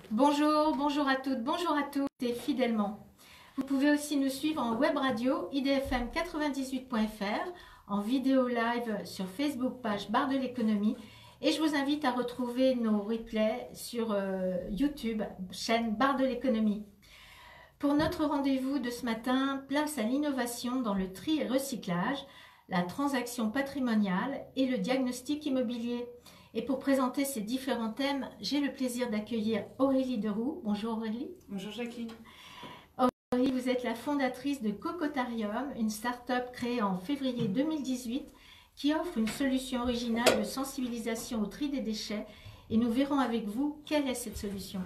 Bonjour, bonjour à toutes, bonjour à tous et fidèlement. Vous pouvez aussi nous suivre en web radio idfm98.fr, en vidéo live sur Facebook page Barre de l'économie et je vous invite à retrouver nos replays sur YouTube, chaîne Barre de l'économie. Pour notre rendez-vous de ce matin, place à l'innovation dans le tri et recyclage, la transaction patrimoniale et le diagnostic immobilier. Et pour présenter ces différents thèmes, j'ai le plaisir d'accueillir Aurélie Deroux. Bonjour Aurélie. Bonjour Jacqueline. Aurélie, vous êtes la fondatrice de Cocotarium, une start-up créée en février 2018 qui offre une solution originale de sensibilisation au tri des déchets. Et nous verrons avec vous quelle est cette solution.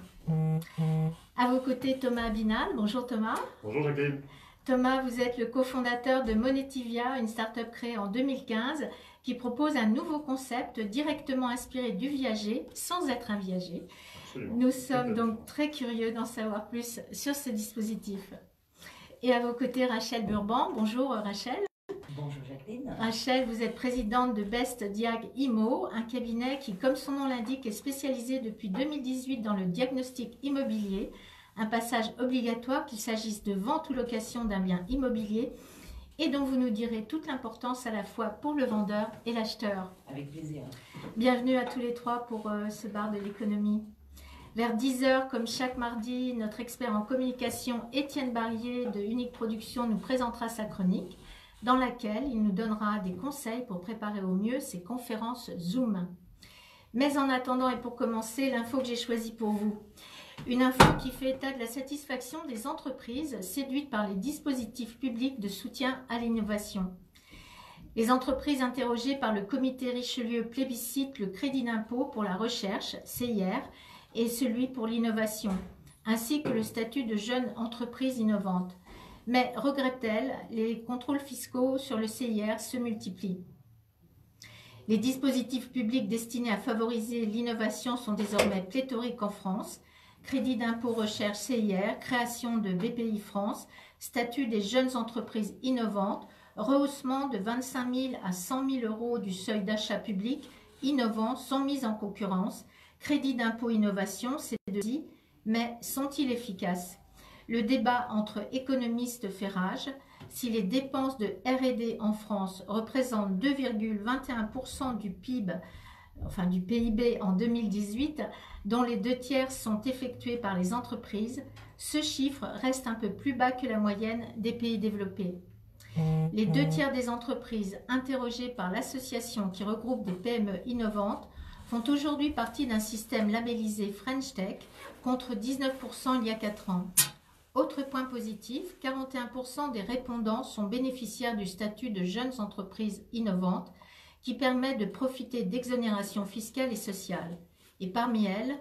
À vos côtés, Thomas Abinal. Bonjour Thomas. Bonjour Jacqueline. Thomas, vous êtes le cofondateur de Monetivia, une start-up créée en 2015 qui propose un nouveau concept directement inspiré du viager sans être un viager. Absolument. Nous sommes donc très curieux d'en savoir plus sur ce dispositif. Et à vos côtés, Rachel Burban. Bonjour Rachel. Bonjour Jacqueline. Rachel, vous êtes présidente de Best Diag Immo, un cabinet qui, comme son nom l'indique, est spécialisé depuis 2018 dans le diagnostic immobilier, un passage obligatoire qu'il s'agisse de vente ou location d'un bien immobilier et dont vous nous direz toute l'importance à la fois pour le vendeur et l'acheteur. Avec plaisir. Bienvenue à tous les trois pour ce bar de l'économie. Vers 10h, comme chaque mardi, notre expert en communication Étienne Barrier de Unique Production nous présentera sa chronique dans laquelle il nous donnera des conseils pour préparer au mieux ses conférences Zoom. Mais en attendant et pour commencer, l'info que j'ai choisie pour vous. Une info qui fait état de la satisfaction des entreprises séduites par les dispositifs publics de soutien à l'innovation. Les entreprises interrogées par le comité Richelieu plébiscitent le crédit d'impôt pour la recherche, CIR, et celui pour l'innovation, ainsi que le statut de jeune entreprise innovante. Mais, regrette-t-elle, les contrôles fiscaux sur le CIR se multiplient. Les dispositifs publics destinés à favoriser l'innovation sont désormais pléthoriques en France. Crédit d'impôt recherche CIR, création de BPI France, statut des jeunes entreprises innovantes, rehaussement de 25 000 à 100 000 euros du seuil d'achat public innovant sans mise en concurrence, crédit d'impôt innovation, c'est deux-i, mais sont-ils efficaces? Le débat entre économistes fait rage. Si les dépenses de R&D en France représentent 2,21% du PIB, enfin du PIB en 2018, dont les 2/3 sont effectués par les entreprises, ce chiffre reste un peu plus bas que la moyenne des pays développés. Les 2/3 des entreprises interrogées par l'association qui regroupe des PME innovantes font aujourd'hui partie d'un système labellisé French Tech contre 19% il y a 4 ans. Autre point positif, 41% des répondants sont bénéficiaires du statut de jeunes entreprises innovantes qui permet de profiter d'exonérations fiscales et sociales. Et parmi elles,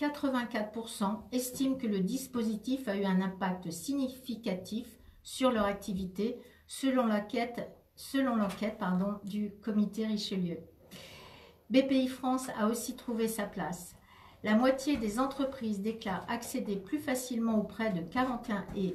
84% estiment que le dispositif a eu un impact significatif sur leur activité, selon l'enquête du comité Richelieu. BPI France a aussi trouvé sa place. La moitié des entreprises déclarent accéder plus facilement aux prêts et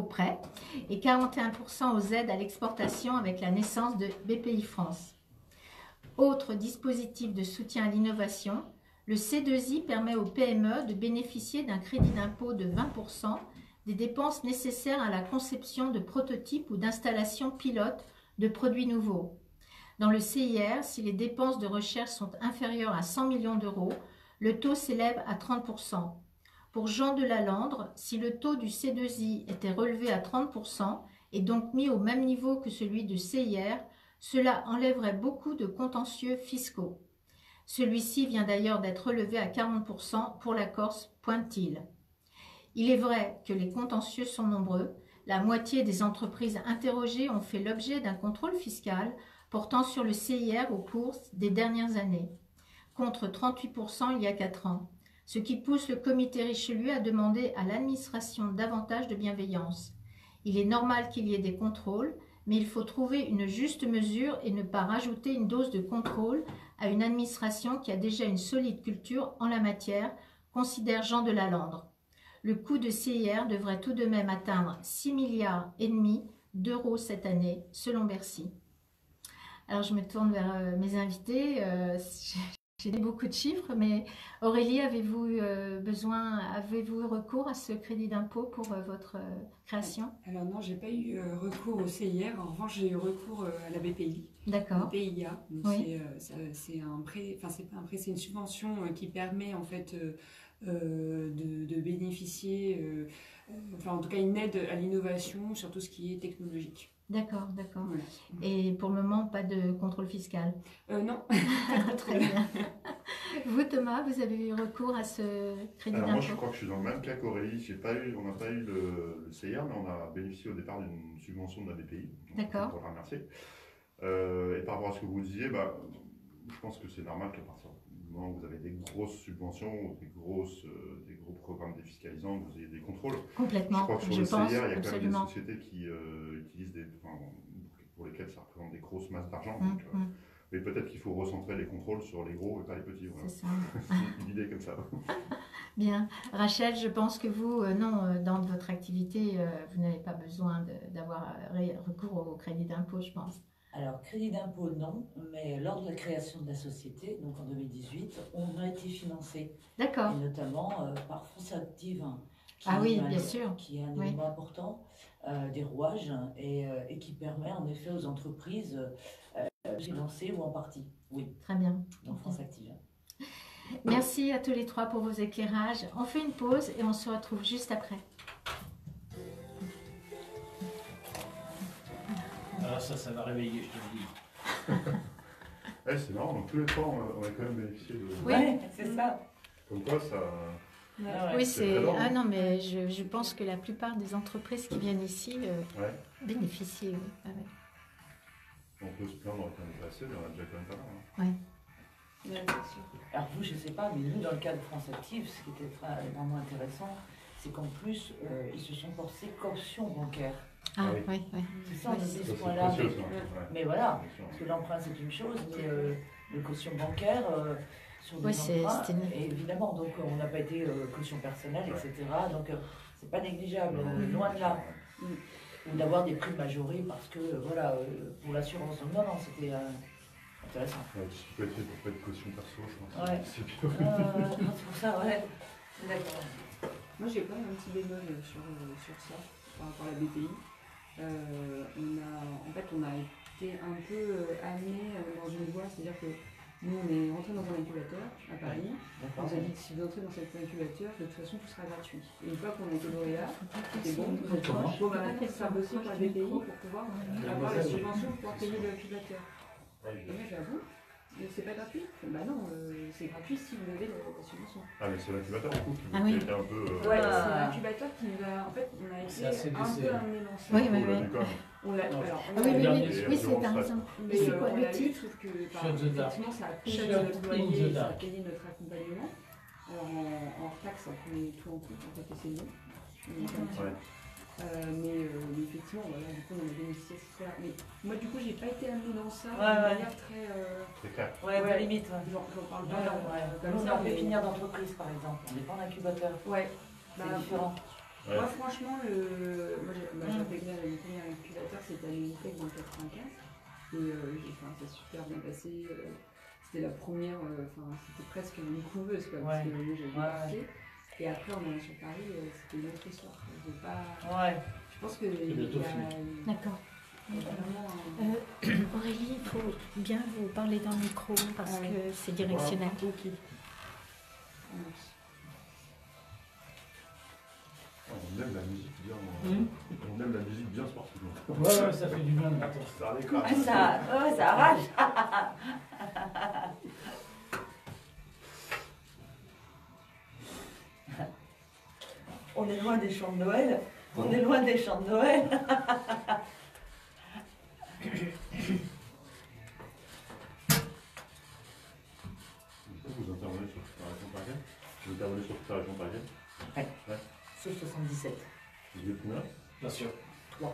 41% aux aides à l'exportation avec la naissance de BPI France. Autre dispositif de soutien à l'innovation, le C2I permet aux PME de bénéficier d'un crédit d'impôt de 20% des dépenses nécessaires à la conception de prototypes ou d'installations pilotes de produits nouveaux. Dans le CIR, si les dépenses de recherche sont inférieures à 100 millions d'euros, le taux s'élève à 30%. Pour Jean de Lalandre, si le taux du C2I était relevé à 30% et donc mis au même niveau que celui du CIR, cela enlèverait beaucoup de contentieux fiscaux. Celui-ci vient d'ailleurs d'être relevé à 40% pour la Corse, pointe-t-il. Il est vrai que les contentieux sont nombreux. La moitié des entreprises interrogées ont fait l'objet d'un contrôle fiscal portant sur le CIR au cours des dernières années, contre 38% il y a 4 ans, ce qui pousse le comité Richelieu à demander à l'administration davantage de bienveillance. Il est normal qu'il y ait des contrôles, mais il faut trouver une juste mesure et ne pas rajouter une dose de contrôle à une administration qui a déjà une solide culture en la matière, considère Jean de Lalandre. Le coût de CIR devrait tout de même atteindre 6,5 milliards d'euros cette année, selon Bercy. Alors je me tourne vers mes invités. J'ai dit beaucoup de chiffres, mais Aurélie, avez-vous avez-vous recours à ce crédit d'impôt pour votre création? Alors non, j'ai pas eu recours au CIR. En revanche, j'ai eu recours à la BPI, D'accord. PIA. Donc Oui. c'est un prêt, enfin c'est pas un prêt, c'est une subvention qui permet en fait de bénéficier, enfin en tout cas une aide à l'innovation sur tout ce qui est technologique. D'accord, d'accord. Voilà. Et pour le moment, pas de contrôle fiscal? Non. Très bien. Vous, Thomas, vous avez eu recours à ce crédit Alors moi je d'impôt? crois que je suis dans le même cas qu'Aurélie, on n'a pas eu le CIR, mais on a bénéficié au départ d'une subvention de la BPI. D'accord. Pour la remercier. Et par rapport à ce que vous disiez, je pense que c'est normal qu'à partir du moment où vous avez des grosses subventions, ou des gros programmes défiscalisants, vous ayez des contrôles. Complètement, Je crois que sur je le pense, CIR, il y a quand même des absolument. sociétés qui utilisent pour lesquelles ça représente des grosses masses d'argent. Mmh. Mais peut-être qu'il faut recentrer les contrôles sur les gros et pas les petits. Voilà. C'est ça. Une idée comme ça. Bien. Rachel, je pense que vous, non, dans votre activité, vous n'avez pas besoin d'avoir recours au crédit d'impôt, je pense. Alors, crédit d'impôt, non, mais lors de la création de la société, donc en 2018, on a été financé, D'accord. et notamment par France Active, Ah oui, bien sûr. qui est un Oui. élément important des rouages et qui permet en effet aux entreprises de financer ou en partie. Oui, Très bien. donc France Active. Merci à tous les trois pour vos éclairages. On fait une pause et on se retrouve juste après. Ah, ça va réveiller, je te le dis. C'est marrant, donc tous les trois on a quand même bénéficié de... Oui. Ouais, c'est ça. Comme quoi ça... Ah ouais. Oui, c'est c'est. très long. Ah non, mais je pense que la plupart des entreprises qui viennent ici Ouais. bénéficient. Oui. Ah ouais. On peut se plaindre quand même assez, mais on a déjà quand même pas mal. Hein. Ouais. Ouais, c'est sûr. Alors vous, je ne sais pas, mais nous, dans le cas de France Active, ce qui était vraiment intéressant, c'est qu'en plus, ils se sont portés caution bancaire. Ah oui. oui, oui. C'est ça, on Oui, disait Ça, ce c'est point-là. précieux, ça. Mais, Ouais. mais voilà, Bien sûr. parce que l'emprunt, c'est une chose, mais le caution bancaire sur des Oui, c'est- emprunts, c'était- et évidemment, donc on n'a pas été caution personnelle, etc. Donc c'est pas négligeable, loin de là. Ou d'avoir des prix majorés parce que, voilà, pour l'assurance. Donc non, non, c'était intéressant. Ouais, tout ce qui peut être fait pour pas être caution perso, je pense. Ouais. C'est bien. C'est pour ça, ouais. D'accord. Moi, j'ai quand même un petit bémol sur ça, par rapport à la BPI. On a été un peu amené dans une voie, c'est-à-dire que nous, on est rentré dans un incubateur à Paris. On D'accord. nous a dit que si vous entrez dans cet incubateur, de toute façon, tout sera gratuit. Et une fois qu'on a été lauréat, c'est bon, vous êtes Comment? bon, bah maintenant, c'est impossible pour la BPI pour pouvoir avoir la subvention pour pouvoir payer l'incubateur. Et moi, j'avoue, c'est pas gratuit. Bah non, c'est gratuit si vous avez la subvention. Ah, mais c'est l'incubateur du coup qui Ah oui. était un peu... Ouais, Ah. c'est l'incubateur qui nous a. En fait, on a C'est été assez un baissé. peu amené dans ça. Oui, on oui, l'a oui. vu quand même. On l'a. Non. Alors, Ah oui, oui, Dernier, oui, c'est oui, c'est Assurance t'as Fret. raison. mais Et c'est quoi on le l'a vu, titre? sauf que Shut the dark. effectivement, ça a pris Shut notre in the loyer, ça a dark. payé notre accompagnement. Alors, en taxe, ça prenait tout en compte, en fait, et c'est bon. Ouais. Mais effectivement, voilà, du coup, on a bénéficié de ça. Mais moi, du coup, j'ai pas été amenée dans ça Ouais, de ouais. manière très. Très clair. Ouais, Ouais. limite. Ouais. J'en parle Non, pas. non, ouais. comme Nous, on ça, est en mais- pépinière d'entreprise, par exemple. On n'est pas en incubateur. Ouais. C'est Bah, différent. Ouais. Moi, franchement, moi, j'ai intégré mon premier incubateur, c'était à l'Unitec dans le 95. Et ça s'est super bien passé. C'était la première, c'était presque une couveuse, quoi, parce Ouais. que moi, j'avais Ouais. marqué. Et après, en allant sur Paris, c'était une autre histoire. J'ai pas... Ouais. Je pense que il y a bientôt fini. D'accord. vraiment un... Aurélie, il faut bien vous parler dans le micro parce Ah oui. que c'est directionnel. Ok. On aime la musique bien... Hum. On aime la musique bien sportive. Ouais, ça fait du bien de l'entendre. Ça décrase. Ça arrache. On est loin des chants de Noël. On est loin des chants de Noël. Vous intervenez sur la région parisienne? Vous intervenez sur toute la région parisienne? C'est 77. Vous êtes combien? Bien sûr. 3.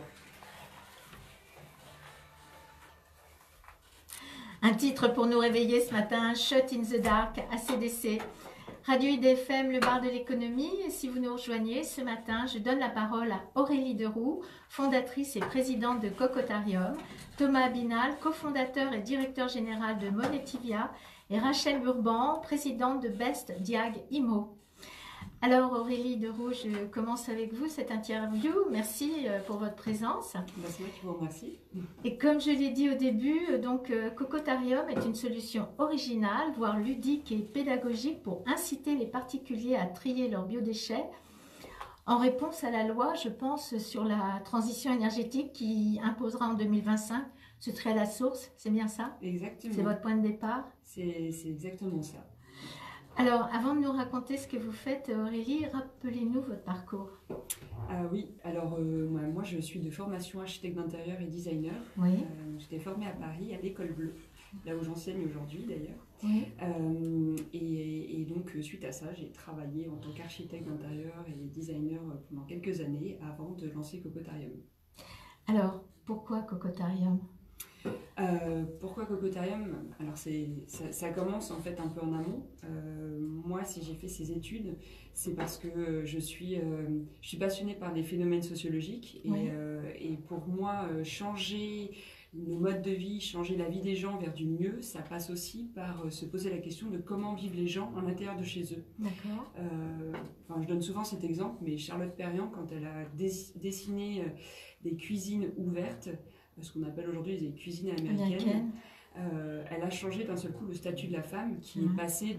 Un titre pour nous réveiller ce matin, Shut in the Dark, ACDC. Radio IDFM, le bar de l'économie. Et si vous nous rejoignez ce matin, je donne la parole à Aurélie Deroux, fondatrice et présidente de Cocotarium, Thomas Binal, cofondateur et directeur général de Monetivia, et Rachel Burban, présidente de Best Diag IMO. Alors Aurélie Deroux, je commence avec vous cette interview. Merci pour votre présence. C'est moi qui vous remercie. Et comme je l'ai dit au début, donc Cocotarium est une solution originale, voire ludique et pédagogique pour inciter les particuliers à trier leurs biodéchets en réponse à la loi, je pense, sur la transition énergétique qui imposera en 2025 ce tri à la source. C'est bien ça? Exactement. C'est votre point de départ? C'est exactement ça. Alors, avant de nous raconter ce que vous faites, Aurélie, rappelez-nous votre parcours. Oui, alors moi je suis de formation architecte d'intérieur et designer. Oui. J'étais formée à Paris, à l'École Bleue, là où j'enseigne aujourd'hui d'ailleurs. Oui. Et donc suite à ça, j'ai travaillé en tant qu'architecte d'intérieur et designer pendant quelques années avant de lancer Cocotarium. Alors, pourquoi Cocotarium? Pourquoi Cocotarium? Alors ça commence en fait un peu en amont. Moi, si j'ai fait ces études, c'est parce que je suis passionnée par les phénomènes sociologiques et pour moi, changer nos modes de vie, changer la vie des gens vers du mieux, ça passe aussi par se poser la question de comment vivent les gens à l'intérieur de chez eux. D'accord. Je donne souvent cet exemple, mais Charlotte Perriand, quand elle a dessiné des cuisines ouvertes, ce qu'on appelle aujourd'hui des cuisines américaines, elle a changé d'un seul coup le statut de la femme qui est passé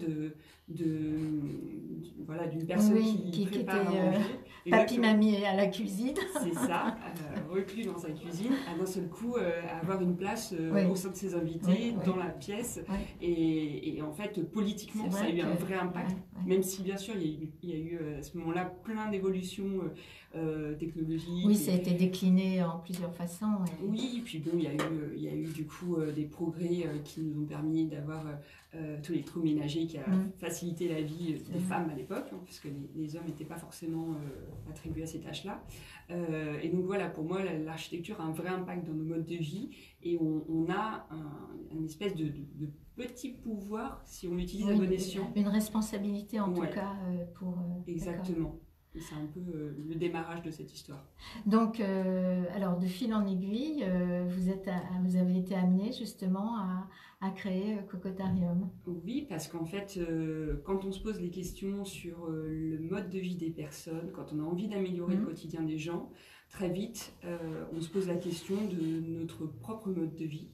d'une personne qui prépare à manger. Papy-mamie à la cuisine. C'est ça, reclus dans sa cuisine, à d'un seul coup avoir une place au sein de ses invités, dans la pièce. Et en fait, politiquement, ça a eu un vrai impact. Même si, bien sûr, il y a eu à ce moment-là plein d'évolutions technologiques. Oui, ça a été décliné en plusieurs façons. Oui, puis bon, il y a eu du coup des progrès qui nous ont permis d'avoir tout l'électroménager qui a facilité la vie des femmes à l'époque, puisque les hommes n'étaient pas forcément attribués à ces tâches-là. Et donc voilà, pour moi, l'architecture a un vrai impact dans nos modes de vie et on a une espèce de petit pouvoir si on l'utilise à bon escient. Une responsabilité en tout cas pour... Exactement. Et c'est un peu le démarrage de cette histoire. Donc, alors de fil en aiguille, vous avez été amené justement à créer Cocotarium. Oui, parce qu'en fait, quand on se pose les questions sur le mode de vie des personnes, quand on a envie d'améliorer le quotidien des gens, très vite, on se pose la question de notre propre mode de vie.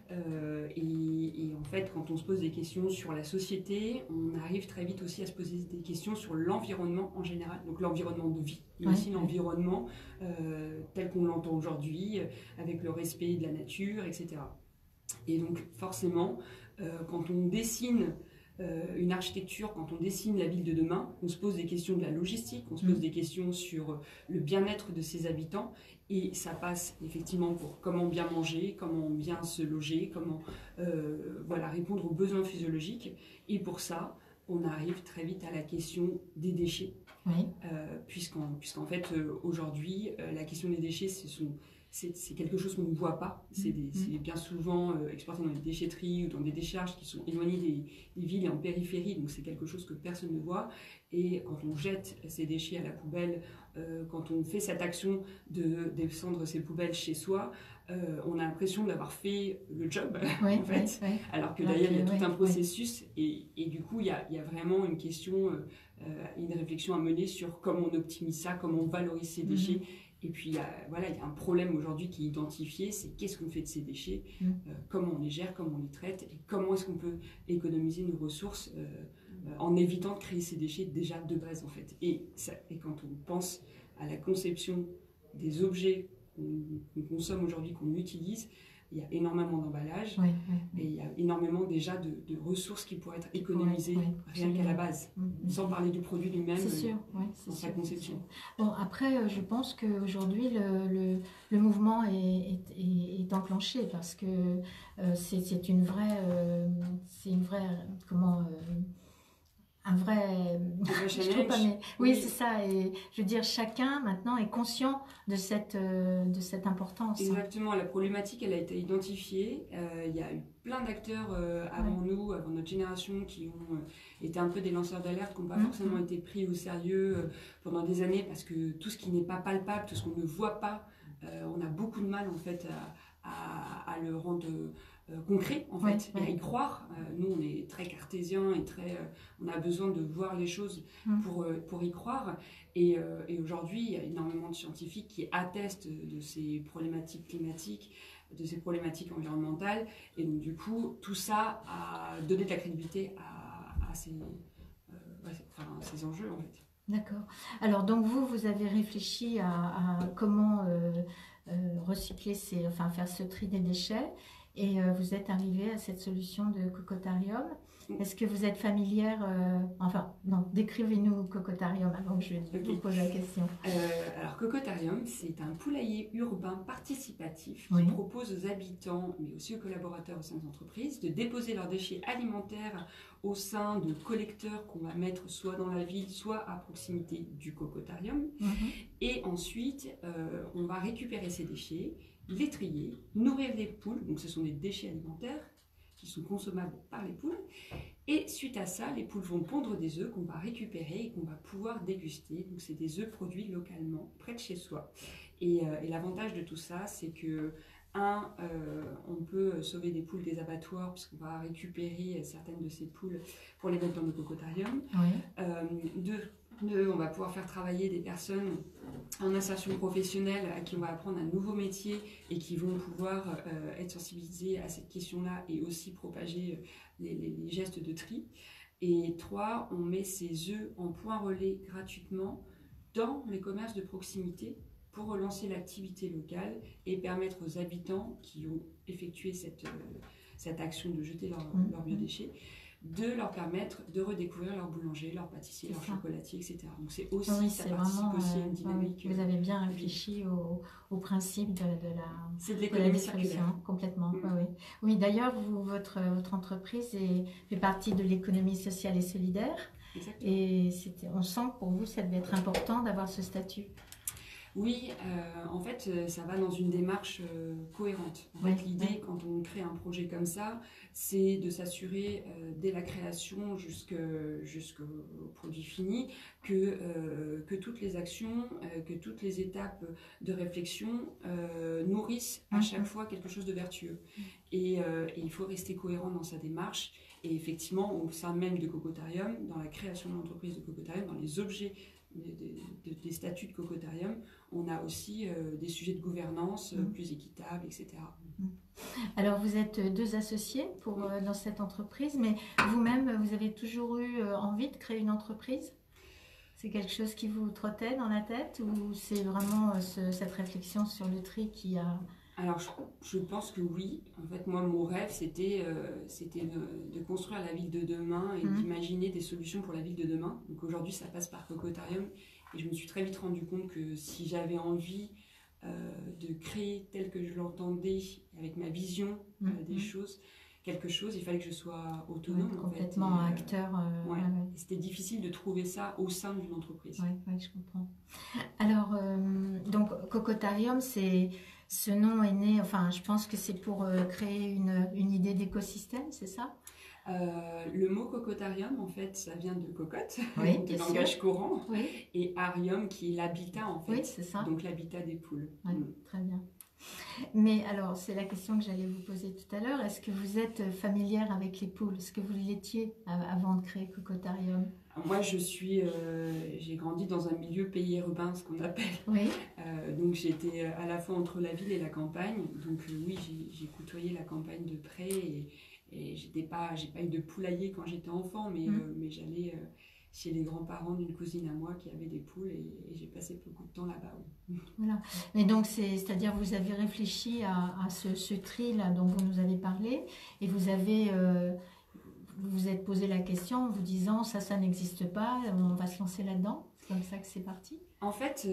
Et en fait, quand on se pose des questions sur la société, on arrive très vite aussi à se poser des questions sur l'environnement en général, donc l'environnement de vie, mais aussi l'environnement tel qu'on l'entend aujourd'hui, avec le respect de la nature, etc. Et donc forcément, quand on dessine une architecture, quand on dessine la ville de demain, on se pose des questions de la logistique, on se pose des questions sur le bien-être de ses habitants, et ça passe effectivement pour comment bien manger, comment bien se loger, comment répondre aux besoins physiologiques. Et pour ça, on arrive très vite à la question des déchets, puisqu'en fait aujourd'hui la question des déchets, c'est quelque chose qu'on ne voit pas. C'est bien souvent exporté dans des déchetteries ou dans des décharges qui sont éloignées des villes et en périphérie, donc c'est quelque chose que personne ne voit. Et quand on jette ces déchets à la poubelle, quand on fait cette action de descendre ces poubelles chez soi, on a l'impression d'avoir fait le job, en fait. Alors que derrière, il y a tout un processus. Et du coup, il y a vraiment une question, une réflexion à mener sur comment on optimise ça, comment on valorise ces déchets. Et puis, il y a un problème aujourd'hui qui est identifié, c'est qu'est-ce qu'on fait de ces déchets, comment on les gère, comment on les traite, et comment est-ce qu'on peut économiser nos ressources en évitant de créer ces déchets déjà de base, en fait. Et quand on pense à la conception des objets qu'on consomme aujourd'hui, qu'on utilise, il y a énormément d'emballages et il y a énormément déjà de ressources qui pourraient être économisées rien qu'à la base, sans parler du produit lui-même dans sa conception. Bon, après, je pense qu'aujourd'hui, le mouvement est enclenché parce que c'est une vraie un vrai challenge. Oui, c'est ça. Et je veux dire, chacun maintenant est conscient de cette importance. Exactement. La problématique, elle a été identifiée. Il y a eu plein d'acteurs avant nous, avant notre génération, qui ont été un peu des lanceurs d'alerte, qui n'ont pas forcément été pris au sérieux pendant des années, parce que tout ce qui n'est pas palpable, tout ce qu'on ne voit pas, on a beaucoup de mal en fait à le rendre concret en Ouais, fait, et à ouais. y croire. Nous, on est très cartésien et on a besoin de voir les choses pour y croire. Et aujourd'hui, il y a énormément de scientifiques qui attestent de ces problématiques climatiques, de ces problématiques environnementales. Et donc, du coup, tout ça a donné de la crédibilité à ces enjeux, en fait. D'accord. Alors, donc vous avez réfléchi à comment recycler enfin faire ce tri des déchets et vous êtes arrivé à cette solution de Cocotarium. Est-ce que vous êtes familière, enfin, non, décrivez-nous Cocotarium avant que je vous pose la question. Alors, Cocotarium, c'est un poulailler urbain participatif qui Oui. propose aux habitants, mais aussi aux collaborateurs au sein des entreprises, de déposer leurs déchets alimentaires au sein de collecteurs qu'on va mettre soit dans la ville, soit à proximité du Cocotarium. Et ensuite, on va récupérer ces déchets, les trier, nourrir les poules, donc ce sont des déchets alimentaires qui sont consommables par les poules. Et suite à ça, les poules vont pondre des œufs qu'on va récupérer et qu'on va pouvoir déguster. Donc c'est des œufs produits localement, près de chez soi. Et l'avantage de tout ça, c'est que on peut sauver des poules des abattoirs puisqu'on va récupérer certaines de ces poules pour les mettre dans le Cocotarium. Oui. On va pouvoir faire travailler des personnes en insertion professionnelle à qui on va apprendre un nouveau métier et qui vont pouvoir être sensibilisés à cette question-là et aussi propager les gestes de tri. Et 3, on met ces œufs en point relais gratuitement dans les commerces de proximité pour relancer l'activité locale et permettre aux habitants qui ont effectué cette action de jeter leurs biodéchets de leur permettre de redécouvrir leur boulanger, leur pâtissier, leur chocolatier, etc. Donc c'est aussi, ça participe aussi à une dynamique. Vous avez bien réfléchi au principe de c'est de l'économie distribution, circulaire. Complètement. Oui, d'ailleurs, votre entreprise fait partie de l'économie sociale et solidaire. Exactement. Et on sent que pour vous, ça devait être important d'avoir ce statut. Oui, en fait, ça va dans une démarche cohérente. En fait, l'idée, quand on crée un projet comme ça, c'est de s'assurer, dès la création jusqu'au produit fini, que toutes les actions, que toutes les étapes de réflexion nourrissent à chaque fois quelque chose de vertueux. Et il faut rester cohérent dans sa démarche. Et effectivement, au sein même de Cocotarium, dans la création de l'entreprise de Cocotarium, dans les objets des statuts de Cocotarium, on a aussi des sujets de gouvernance plus équitables, etc. Alors, vous êtes 2 associés dans cette entreprise, mais vous-même, vous avez toujours eu envie de créer une entreprise? C'est quelque chose qui vous trottait dans la tête ou c'est vraiment cette réflexion sur le tri qui a... Alors, je pense que oui. En fait, moi, mon rêve, c'était de construire la ville de demain et d'imaginer des solutions pour la ville de demain. Donc aujourd'hui, ça passe par Cocotarium. Et je me suis très vite rendu compte que si j'avais envie de créer tel que je l'entendais, avec ma vision des choses, quelque chose, il fallait que je sois autonome. Complètement en fait, acteur. C'était difficile de trouver ça au sein d'une entreprise. Oui, je comprends. Alors, donc, Cocotarium, ce nom est né, enfin, je pense que c'est pour créer une idée d'écosystème, c'est ça? Le mot Cocotarium, en fait, ça vient de cocotte, du langage courant, oui. Et arium qui est l'habitat, en fait. Oui, c'est ça. Donc l'habitat des poules. Très bien. Mais alors, c'est la question que j'allais vous poser tout à l'heure. Est-ce que vous êtes familière avec les poules? Est-ce que vous l'étiez avant de créer Cocotarium? Moi, j'ai grandi dans un milieu pays-urbain, ce qu'on appelle. Oui. Donc j'étais à la fois entre la ville et la campagne. Donc oui, j'ai côtoyé la campagne de près et j'ai pas eu de poulailler quand j'étais enfant, mais j'allais chez les grands-parents d'une cousine à moi qui avait des poules et j'ai passé beaucoup de temps là-bas. Oui. Voilà. Mais donc, c'est-à-dire vous avez réfléchi à ce tri là dont vous nous avez parlé et vous vous êtes posé la question en vous disant ça n'existe pas, on va se lancer là-dedans. C'est comme ça que c'est parti. En fait,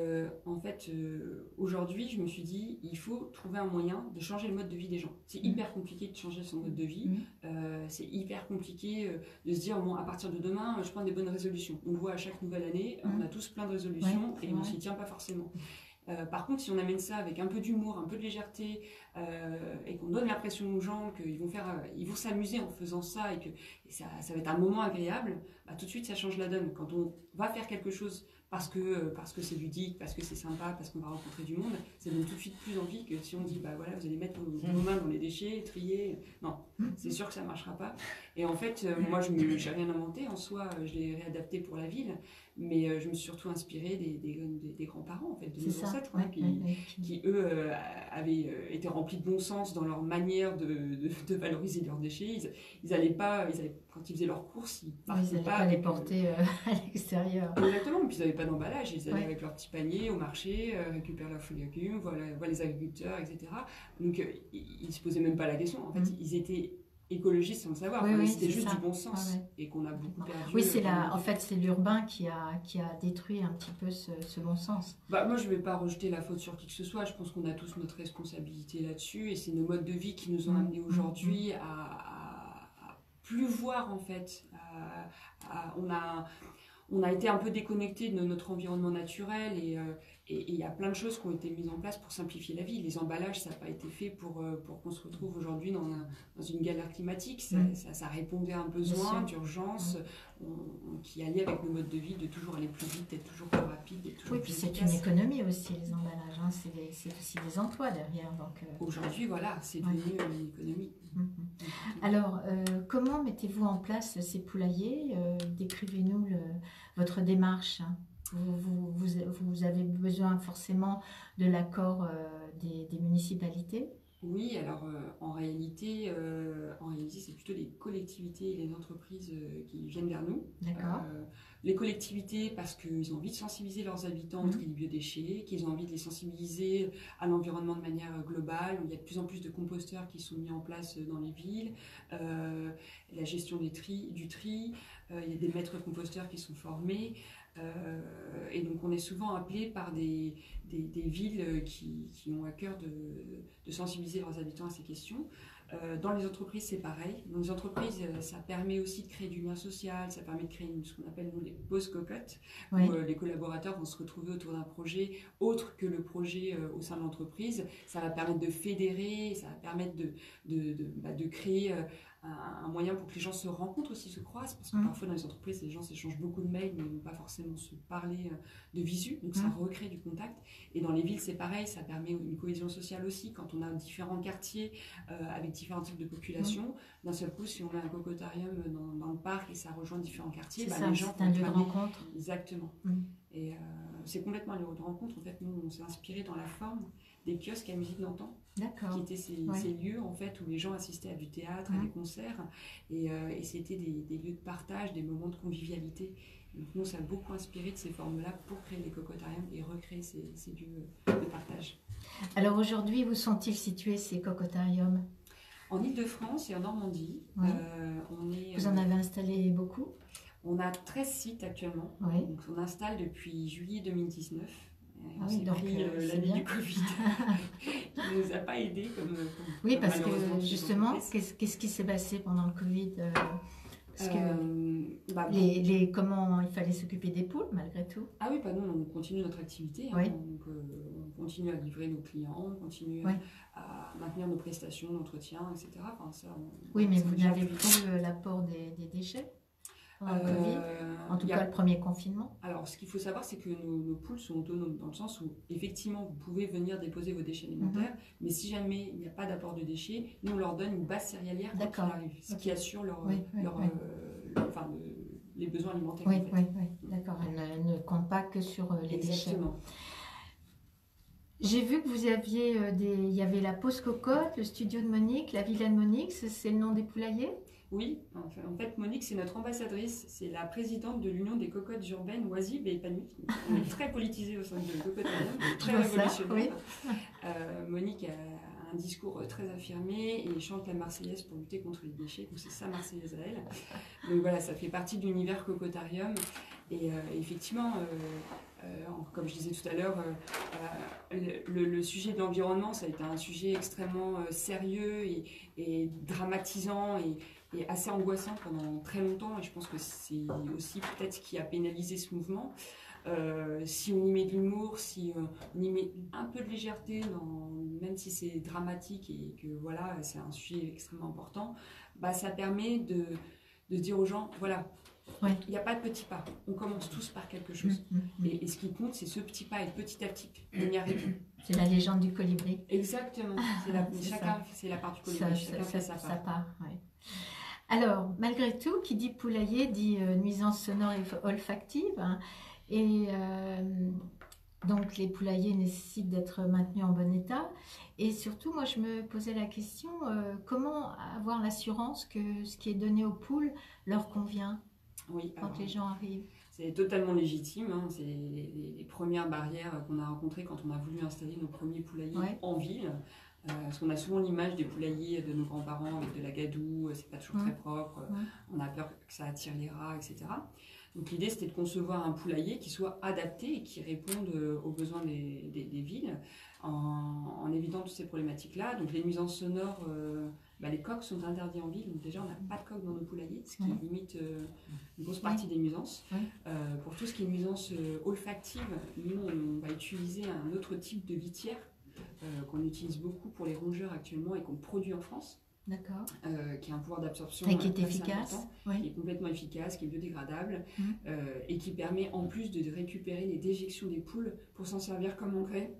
aujourd'hui, je me suis dit, il faut trouver un moyen de changer le mode de vie des gens. C'est hyper compliqué de changer son mode de vie. C'est hyper compliqué de se dire, bon, à partir de demain, je prends des bonnes résolutions. On le voit à chaque nouvelle année, on a tous plein de résolutions et on s'y tient pas forcément. Par contre, si on amène ça avec un peu d'humour, un peu de légèreté, et qu'on donne l'impression aux gens qu'ils vont s'amuser en faisant ça et que ça va être un moment agréable, bah, tout de suite ça change la donne. Quand on va faire quelque chose parce que c'est ludique, parce que c'est sympa, parce qu'on va rencontrer du monde, ça donne tout de suite plus envie que si on dit bah voilà, vous allez mettre vos mains dans les déchets, trier. Non, c'est sûr que ça ne marchera pas. Et en fait, moi je n'ai rien inventé en soi, je l'ai réadapté pour la ville, mais je me suis surtout inspirée des grands-parents en fait, de nos ancêtres, qui eux avaient été remplis de bon sens dans leur manière de valoriser leurs déchets. Ils allaient pas, quand ils faisaient leurs courses, ils n'allaient pas les porter à l'extérieur. Exactement, puis ils n'avaient pas d'emballage, ils allaient avec leur petit panier au marché, récupérer leurs fruits et légumes, voir les agriculteurs, etc. Donc ils ne se posaient même pas la question, en fait ils étaient écologistes sans le savoir, c'était juste du bon sens et qu'on a beaucoup perdu. Oui, en fait c'est l'urbain qui a détruit un petit peu ce bon sens. Bah, moi je ne vais pas rejeter la faute sur qui que ce soit, je pense qu'on a tous notre responsabilité là-dessus et c'est nos modes de vie qui nous ont amenés aujourd'hui à plus voir en fait, on a été un peu déconnecté de notre environnement naturel et il y a plein de choses qui ont été mises en place pour simplifier la vie. Les emballages, ça n'a pas été fait pour qu'on se retrouve aujourd'hui dans une galère climatique. Ça répondait à un besoin d'urgence qui allait avec le mode de vie de toujours aller plus vite, d'être toujours plus rapide. Oui, puis c'est une économie aussi, les emballages. Hein. C'est aussi des emplois derrière. Aujourd'hui, voilà, c'est devenu une économie. Alors, comment mettez-vous en place ces poulaillers? Décrivez-nous votre démarche. Vous avez besoin forcément de l'accord des municipalités? Oui, alors en réalité c'est plutôt les collectivités et les entreprises qui viennent vers nous. D'accord. Les collectivités parce qu'ils ont envie de sensibiliser leurs habitants au tri des biodéchets, qu'ils ont envie de les sensibiliser à l'environnement de manière globale. Il y a de plus en plus de composteurs qui sont mis en place dans les villes, la gestion du tri, il y a des maîtres composteurs qui sont formés. Et donc on est souvent appelé par des villes qui ont à cœur de sensibiliser leurs habitants à ces questions. Dans les entreprises, c'est pareil. Dans les entreprises, ça permet aussi de créer du lien social, ça permet de créer ce qu'on appelle nous les pauses cocottes, où les collaborateurs vont se retrouver autour d'un projet autre que le projet au sein de l'entreprise. Ça va permettre de fédérer, ça va permettre de créer un moyen pour que les gens se rencontrent aussi, se croisent, parce que parfois dans les entreprises, les gens s'échangent beaucoup de mails, mais ne vont pas forcément se parler de visu, donc ça recrée du contact. Et dans les villes, c'est pareil, ça permet une cohésion sociale aussi, quand on a différents quartiers avec différents types de population, d'un seul coup, si on a un cocotarium dans le parc et ça rejoint différents quartiers, les gens c'est un lieu de rencontre. Exactement. Et c'est complètement un lieu de rencontre. En fait, nous, on s'est inspiré dans la forme des kiosques à musique d'antan, qui étaient ces lieux en fait où les gens assistaient à du théâtre, à des concerts, et c'était des lieux de partage, des moments de convivialité. Donc nous, ça a beaucoup inspiré de ces formes-là pour créer les cocotariums et recréer ces lieux de partage. Alors aujourd'hui, où sont-ils situés ces cocotariums? En Île-de-France et en Normandie. Vous en avez installé beaucoup? On a 13 sites actuellement. Donc on installe depuis juillet 2019. On s'est pris l'année du Covid qui ne nous a pas aidés comme parce que justement, qu'est-ce qui s'est passé pendant le Covid? Parce que comment il fallait s'occuper des poules malgré tout? Ah oui, nous on continue notre activité, donc on continue à livrer nos clients, on continue à maintenir nos prestations d'entretien, etc. Mais vous n'avez plus l'apport des déchets? En tout cas, le premier confinement. Alors, ce qu'il faut savoir, c'est que nos poules sont autonomes, dans le sens où, effectivement, vous pouvez venir déposer vos déchets alimentaires, mais si jamais il n'y a pas d'apport de déchets, nous, on leur donne une base céréalière quand il arrive, ce qui assure les besoins alimentaires. D'accord, elle ne compte pas que sur les Exactement. déchets. J'ai vu que vous aviez il y avait la pause cocotte, le studio de Monique, la Villa de Monique, c'est le nom des poulaillers? Oui, en fait, Monique, c'est notre ambassadrice, c'est la présidente de l'Union des cocottes urbaines oisives et épanouies. On est très politisé au sein de Cocotarium, très révolutionnaire. Monique a un discours très affirmé et chante la Marseillaise pour lutter contre les déchets, donc c'est sa Marseillaise à elle. Donc voilà, ça fait partie de l'univers Cocotarium. Et effectivement, comme je disais tout à l'heure, le sujet de l'environnement, ça a été un sujet extrêmement sérieux et dramatisant et assez angoissant pendant très longtemps. Et je pense que c'est aussi peut-être ce qui a pénalisé ce mouvement. Si on y met de l'humour, si on y met un peu de légèreté, même si c'est dramatique et que voilà, c'est un sujet extrêmement important, bah, ça permet de dire aux gens, voilà, Ouais. il n'y a pas de petit pas, on commence tous par quelque chose. Et ce qui compte, c'est ce petit pas, et petit à petit, on y arrive. C'est la légende du colibri. Exactement, c'est la part du colibri, chacun fait sa part. Ouais. Alors, malgré tout, qui dit poulailler dit nuisance sonore et olfactive. Hein, et donc, les poulaillers nécessitent d'être maintenus en bon état. Et surtout, moi, je me posais la question, comment avoir l'assurance que ce qui est donné aux poules leur convient quand les gens arrivent? C'est totalement légitime. Hein. C'est les premières barrières qu'on a rencontrées quand on a voulu installer nos premiers poulaillers en ville. Parce qu'on a souvent l'image des poulaillers de nos grands-parents avec de la gadoue, c'est pas toujours très propre, on a peur que ça attire les rats, etc. Donc l'idée c'était de concevoir un poulailler qui soit adapté et qui réponde aux besoins des villes en évitant toutes ces problématiques-là. Donc les nuisances sonores, les coqs sont interdits en ville, donc déjà on n'a pas de coqs dans nos poulaillers, ce qui limite une grosse partie des nuisances. Pour tout ce qui est nuisances olfactives, nous on va utiliser un autre type de litière qu'on utilise beaucoup pour les rongeurs actuellement et qu'on produit en France. D'accord. Qui a un pouvoir d'absorption qui est efficace, qui est complètement efficace, qui est biodégradable et qui permet en plus de récupérer les déjections des poules pour s'en servir comme engrais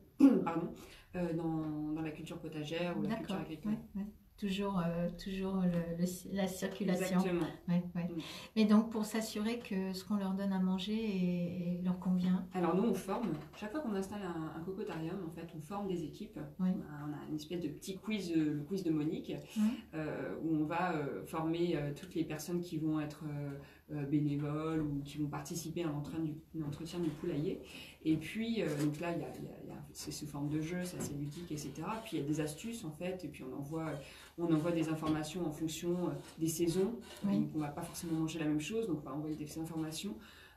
dans la culture potagère ou la culture agricole. Toujours la circulation. Exactement. Mais donc, pour s'assurer que ce qu'on leur donne à manger leur convient. Alors nous, on forme. Chaque fois qu'on installe un cocotarium, en fait, on forme des équipes. On a une espèce de petit quiz, le quiz de Monique, où on va former toutes les personnes qui vont être bénévoles ou qui vont participer à l'entretien du poulailler. Et puis, donc là, c'est sous forme de jeu, c'est assez ludique, etc. Puis il y a des astuces, en fait, et puis on envoie des informations en fonction des saisons. Donc on ne va pas forcément manger la même chose, donc on va envoyer des informations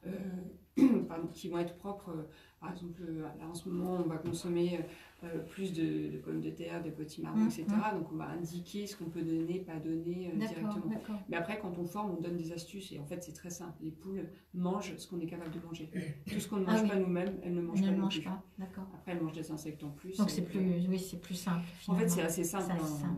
qui vont être propres. Par exemple, là en ce moment, on va consommer plus de pommes de terre, de potimarron, etc. Donc on va indiquer ce qu'on peut donner, pas donner directement. Mais après, quand on forme, on donne des astuces et en fait, c'est très simple. Les poules mangent ce qu'on est capable de manger. Tout ce qu'on ne mange pas nous-mêmes, elles ne mangent pas non plus. Après, elles mangent des insectes en plus. Donc c'est plus simple. En fait, c'est assez simple.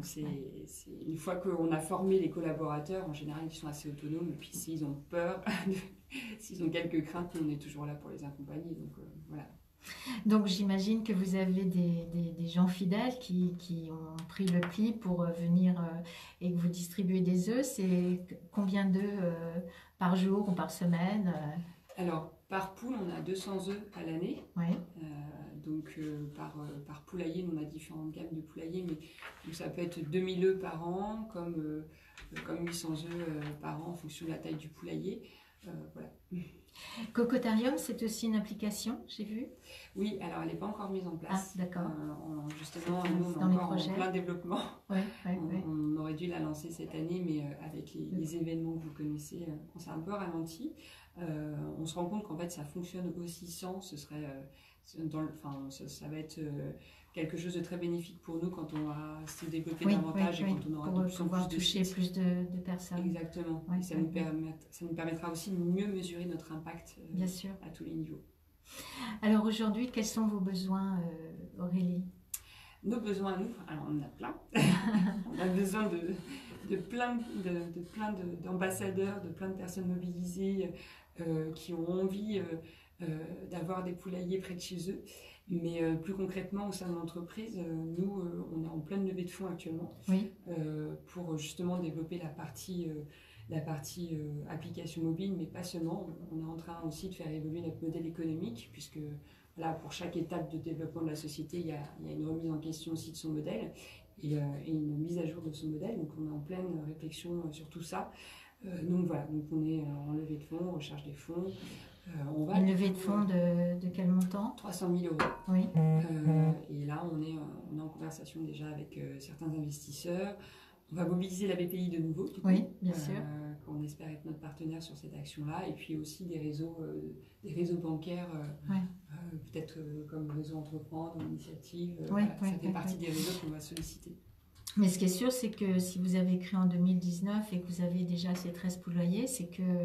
Une fois qu'on a formé les collaborateurs, en général, ils sont assez autonomes. Et puis s'ils ont peur, s'ils ont quelques craintes, on est toujours là pour les accompagner. Donc voilà. Donc j'imagine que vous avez des gens fidèles qui ont pris le pli pour venir et que vous distribuez des œufs. C'est combien d'œufs par jour ou par semaine? Alors, par poule, on a 200 œufs à l'année. Donc par poulailler, on a différentes gammes de poulaillers, mais donc, ça peut être 2000 œufs par an, comme 800 œufs par an en fonction de la taille du poulailler. Voilà. Cocotarium, c'est aussi une application, j'ai vu. Oui, alors elle n'est pas encore mise en place. Ah, d'accord. Justement, nous, on est encore en plein développement. On aurait dû la lancer cette année, mais avec les événements que vous connaissez, on s'est un peu ralenti. On se rend compte qu'en fait, ça fonctionne aussi sans. Ce serait, ça va être quelque chose de très bénéfique pour nous quand on va se développer davantage et quand on aura pour pouvoir toucher plus de personnes. Exactement. Et ça nous permettra aussi de mieux mesurer notre impact Bien sûr. À tous les niveaux. Alors aujourd'hui, quels sont vos besoins, Aurélie? Nos besoins à nous, alors on en a plein. On a besoin de plein d'ambassadeurs, de plein de personnes mobilisées qui ont envie d'avoir des poulaillers près de chez eux. Mais plus concrètement, au sein de l'entreprise, nous, on est en pleine levée de fonds actuellement pour justement développer la partie application mobile, mais pas seulement. On est en train aussi de faire évoluer notre modèle économique, puisque là, pour chaque étape de développement de la société, il y a une remise en question aussi de son modèle et une mise à jour de son modèle. Donc on est en pleine réflexion sur tout ça. Donc voilà, donc on est en levée de fonds, on recherche des fonds. Une levée de fonds de quel montant? 300 000 €. Oui. Et là, on est en conversation déjà avec certains investisseurs. On va mobiliser la BPI de nouveau, oui, bien sûr. On espère être notre partenaire sur cette action-là. Et puis aussi des réseaux bancaires, peut-être comme Réseau Entreprendre, Initiative. Ça fait partie des réseaux qu'on va solliciter. Mais ce qui est sûr, c'est que si vous avez créé en 2019 et que vous avez déjà ces 13 poulaillers, c'est que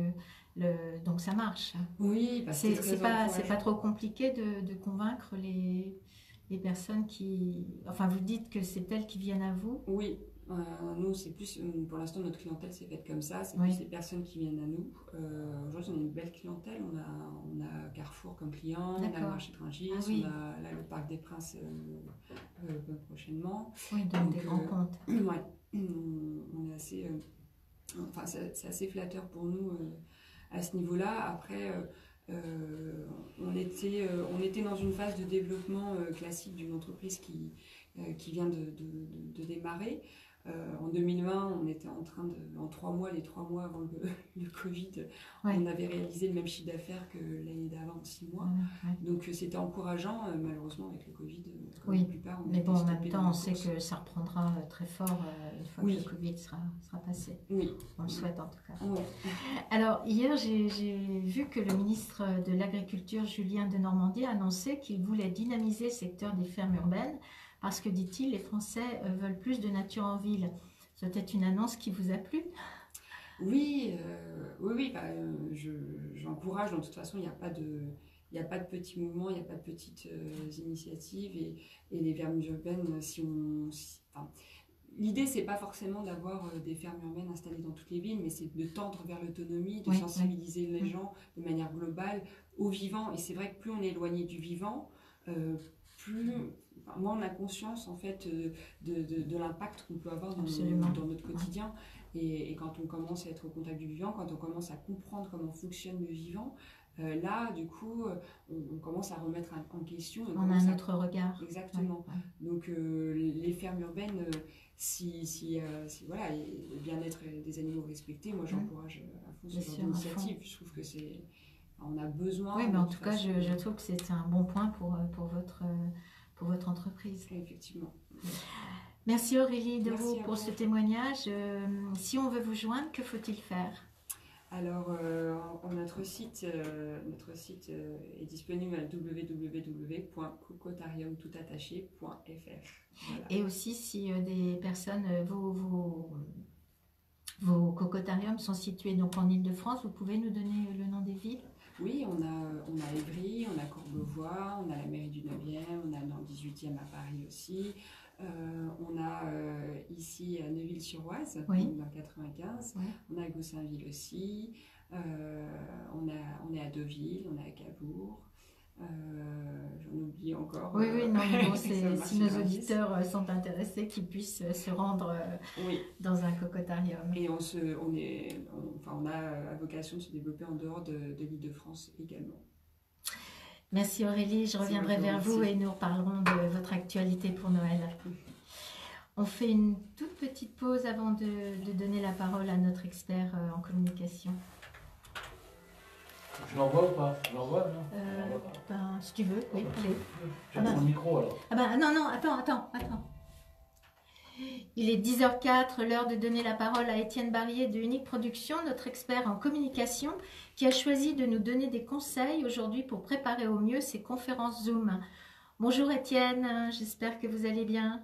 Donc ça marche. Oui, parce que C'est pas trop compliqué de convaincre les personnes qui... Enfin, vous dites que c'est elles qui viennent à vous. Oui, nous, c'est plus, pour l'instant, notre clientèle s'est faite comme ça, c'est Oui. plus les personnes qui viennent à nous. Aujourd'hui, on a une belle clientèle, on a Carrefour comme client, on a le D'accord. marché de Rungis, Ah oui. on a là, le Parc des Princes prochainement. Oui, donc des grands comptes. Ouais, on est assez... enfin, c'est assez flatteur pour nous à ce niveau-là. Après, on était dans une phase de développement classique d'une entreprise qui vient de démarrer. En 2020, on était en train en 3 mois, les 3 mois avant le Covid, Ouais. on avait réalisé le même chiffre d'affaires que l'année d'avant en 6 mois. Ouais. Donc c'était encourageant, malheureusement avec le Covid, comme Oui, la plupart. mais bon, en même temps, on sait que ça reprendra très fort une fois Oui. que le Covid sera passé. Oui. On le souhaite en tout cas. Ouais. Alors, hier, j'ai vu que le ministre de l'Agriculture, Julien Denormandie, a annoncé qu'il voulait dynamiser le secteur des fermes urbaines parce que, dit-il, les Français veulent plus de nature en ville. C'est peut-être une annonce qui vous a plu? Oui, bah, j'encourage. De toute façon, il n'y a pas de petits mouvements, il n'y a pas de petites initiatives. Et les fermes urbaines, enfin, l'idée, c'est pas forcément d'avoir des fermes urbaines installées dans toutes les villes, mais c'est de tendre vers l'autonomie, de Oui, sensibiliser les gens de manière globale au vivant. Et c'est vrai que plus on est éloigné du vivant, moins on a conscience en fait de l'impact qu'on peut avoir dans notre quotidien. Et quand on commence à être au contact du vivant, quand on commence à comprendre comment fonctionne le vivant, là, du coup, on commence à remettre en question. On a un autre regard. Exactement. Ouais. Donc, les fermes urbaines, si voilà, le bien-être des animaux respectés, moi j'encourage à fond ce genre d'initiative. Je trouve que on a besoin. Oui, mais en tout cas, je trouve que c'est un bon point pour votre entreprise. Effectivement. Merci Aurélie Deroux pour ce témoignage. Si on veut vous joindre, que faut-il faire? Alors, notre site est disponible à www.cocotariumtoutattaché.fr. Voilà. Et aussi, si des personnes, vos cocotariums sont situés donc en Île-de-France, vous pouvez nous donner le nom des villes? Oui, on a Évry, on a Courbevoie, on a la mairie du 9e, on a dans le 18e à Paris aussi. On a ici à Neuville-sur-Oise, oui. dans le 95. Oui. On a à Goussainville aussi. On est à Deauville, on est à Cabourg. J'en oublie encore. Oui, non, mais bon, si nos auditeurs sont intéressés, qu'ils puissent se rendre dans un cocotarium. Et on a vocation de se développer en dehors de l'Île-de-France également. Merci Aurélie, je reviendrai vers vous et nous reparlerons de votre actualité pour Noël. On fait une toute petite pause avant de donner la parole à notre expert en communication. Je l'envoie ou pas? Je l'envoie, non? Si tu veux, oui, allez. Tu as mon micro alors? Non, attends. Il est 10h04, l'heure de donner la parole à Étienne Barrier de Unique Production, notre expert en communication, qui a choisi de nous donner des conseils aujourd'hui pour préparer au mieux ses conférences Zoom. Bonjour Étienne, j'espère que vous allez bien.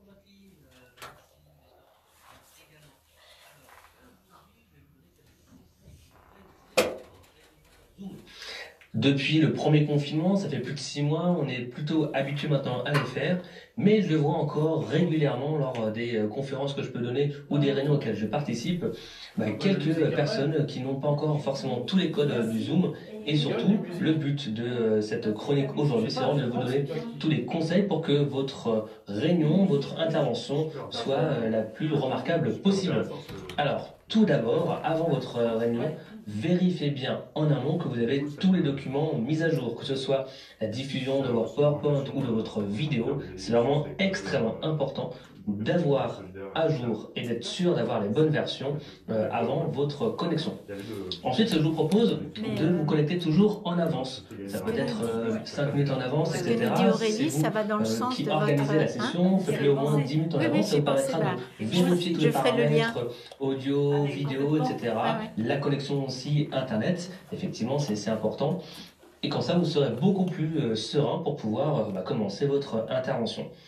Depuis le premier confinement, ça fait plus de 6 mois, on est plutôt habitué maintenant à les faire, mais je le vois encore régulièrement lors des conférences que je peux donner ou des réunions auxquelles je participe, quelques personnes qui n'ont pas encore forcément tous les codes du Zoom, et surtout le but de cette chronique aujourd'hui, c'est vraiment de vous donner tous les conseils pour que votre réunion, votre intervention soit la plus remarquable possible. Alors, tout d'abord, avant votre réunion, vérifiez bien en amont que vous avez tous les documents mis à jour, que ce soit la diffusion de votre PowerPoint ou de votre vidéo. C'est vraiment extrêmement important d'avoir à jour et d'être sûr d'avoir les bonnes versions avant votre connexion. Ensuite, je vous propose de vous connecter toujours en avance. Ça peut être 5 minutes en avance, etc. Ce que nous dit Aurélie, ça va dans le sens qui de organisez la session, faites-le au moins 10 minutes en avance, ça vous permettra de vérifier tous les paramètres, audio, vidéo, etc. La connexion aussi Internet, effectivement, c'est important. Et comme ça, vous serez beaucoup plus serein pour pouvoir commencer votre intervention.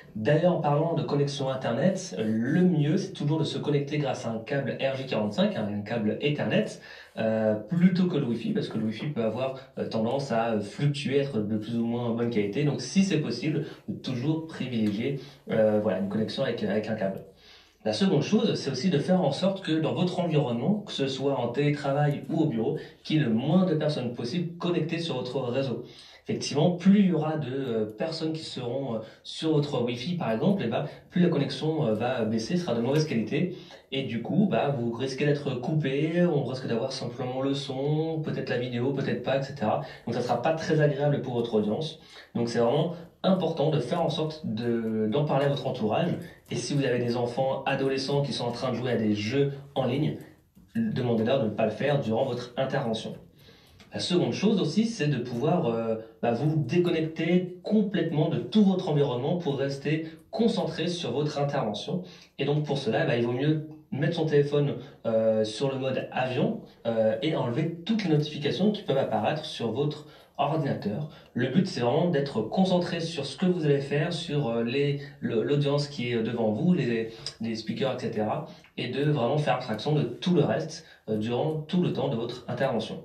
D'ailleurs, en parlant de connexion Internet, le mieux, c'est toujours de se connecter grâce à un câble RJ45, un câble Ethernet, plutôt que le Wi-Fi, parce que le Wi-Fi peut avoir tendance à fluctuer, être de plus ou moins bonne qualité. Donc, si c'est possible, de toujours privilégier voilà, une connexion avec un câble. La seconde chose, c'est aussi de faire en sorte que dans votre environnement, que ce soit en télétravail ou au bureau, qu'il y ait le moins de personnes possible connectées sur votre réseau. Effectivement, plus il y aura de personnes qui seront sur votre Wi-Fi, par exemple, et plus la connexion va baisser, sera de mauvaise qualité. Et du coup, vous risquez d'être coupé, on risque d'avoir simplement le son, peut-être la vidéo, peut-être pas, etc. Donc ça sera pas très agréable pour votre audience. Donc c'est vraiment important de faire en sorte d'en parler à votre entourage. Et si vous avez des enfants, adolescents qui sont en train de jouer à des jeux en ligne, demandez-leur de ne pas le faire durant votre intervention. La seconde chose aussi, c'est de pouvoir vous déconnecter complètement de tout votre environnement pour rester concentré sur votre intervention. Et donc pour cela, il vaut mieux mettre son téléphone sur le mode avion et enlever toutes les notifications qui peuvent apparaître sur votre ordinateur. Le but, c'est vraiment d'être concentré sur ce que vous allez faire, sur l'audience qui est devant vous, les speakers, etc. Et de vraiment faire abstraction de tout le reste durant tout le temps de votre intervention.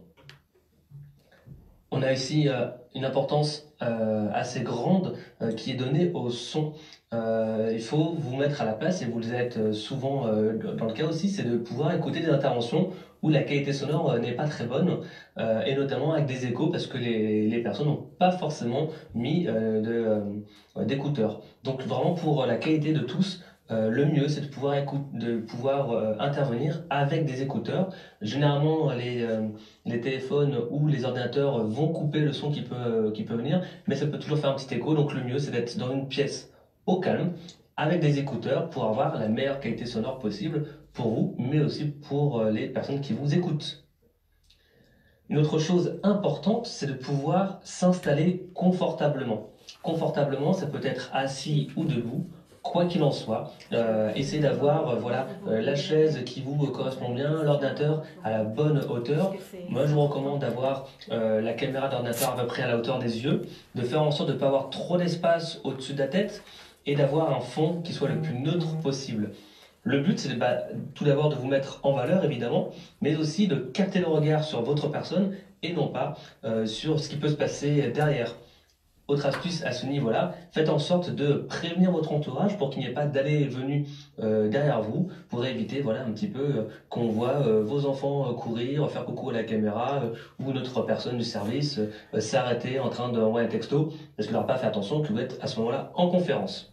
On a ici une importance assez grande qui est donnée au son. Il faut vous mettre à la place, et vous le êtes souvent dans le cas aussi, c'est de pouvoir écouter des interventions où la qualité sonore n'est pas très bonne, et notamment avec des échos, parce que les personnes n'ont pas forcément mis d'écouteurs. Donc vraiment pour la qualité de tous, le mieux c'est de pouvoir intervenir avec des écouteurs. Généralement les téléphones ou les ordinateurs vont couper le son qui peut venir, mais ça peut toujours faire un petit écho, donc le mieux c'est d'être dans une pièce au calme avec des écouteurs pour avoir la meilleure qualité sonore possible pour vous, mais aussi pour les personnes qui vous écoutent. Une autre chose importante, c'est de pouvoir s'installer confortablement. Confortablement, ça peut être assis ou debout. Quoi qu'il en soit, essayez d'avoir la chaise qui vous correspond bien, l'ordinateur à la bonne hauteur. Moi, je vous recommande d'avoir la caméra d'ordinateur à peu près à la hauteur des yeux, de faire en sorte de ne pas avoir trop d'espace au-dessus de la tête et d'avoir un fond qui soit le plus neutre possible. Le but, c'est tout d'abord de vous mettre en valeur, évidemment, mais aussi de capter le regard sur votre personne et non pas sur ce qui peut se passer derrière. Autre astuce à ce niveau-là, faites en sorte de prévenir votre entourage pour qu'il n'y ait pas d'allées et venues derrière vous, pour éviter un petit peu qu'on voit vos enfants courir, faire coucou à la caméra, ou une autre personne du service s'arrêter en train d'envoyer un texto, parce qu'il n'aura pas fait attention que vous êtes à ce moment-là en conférence.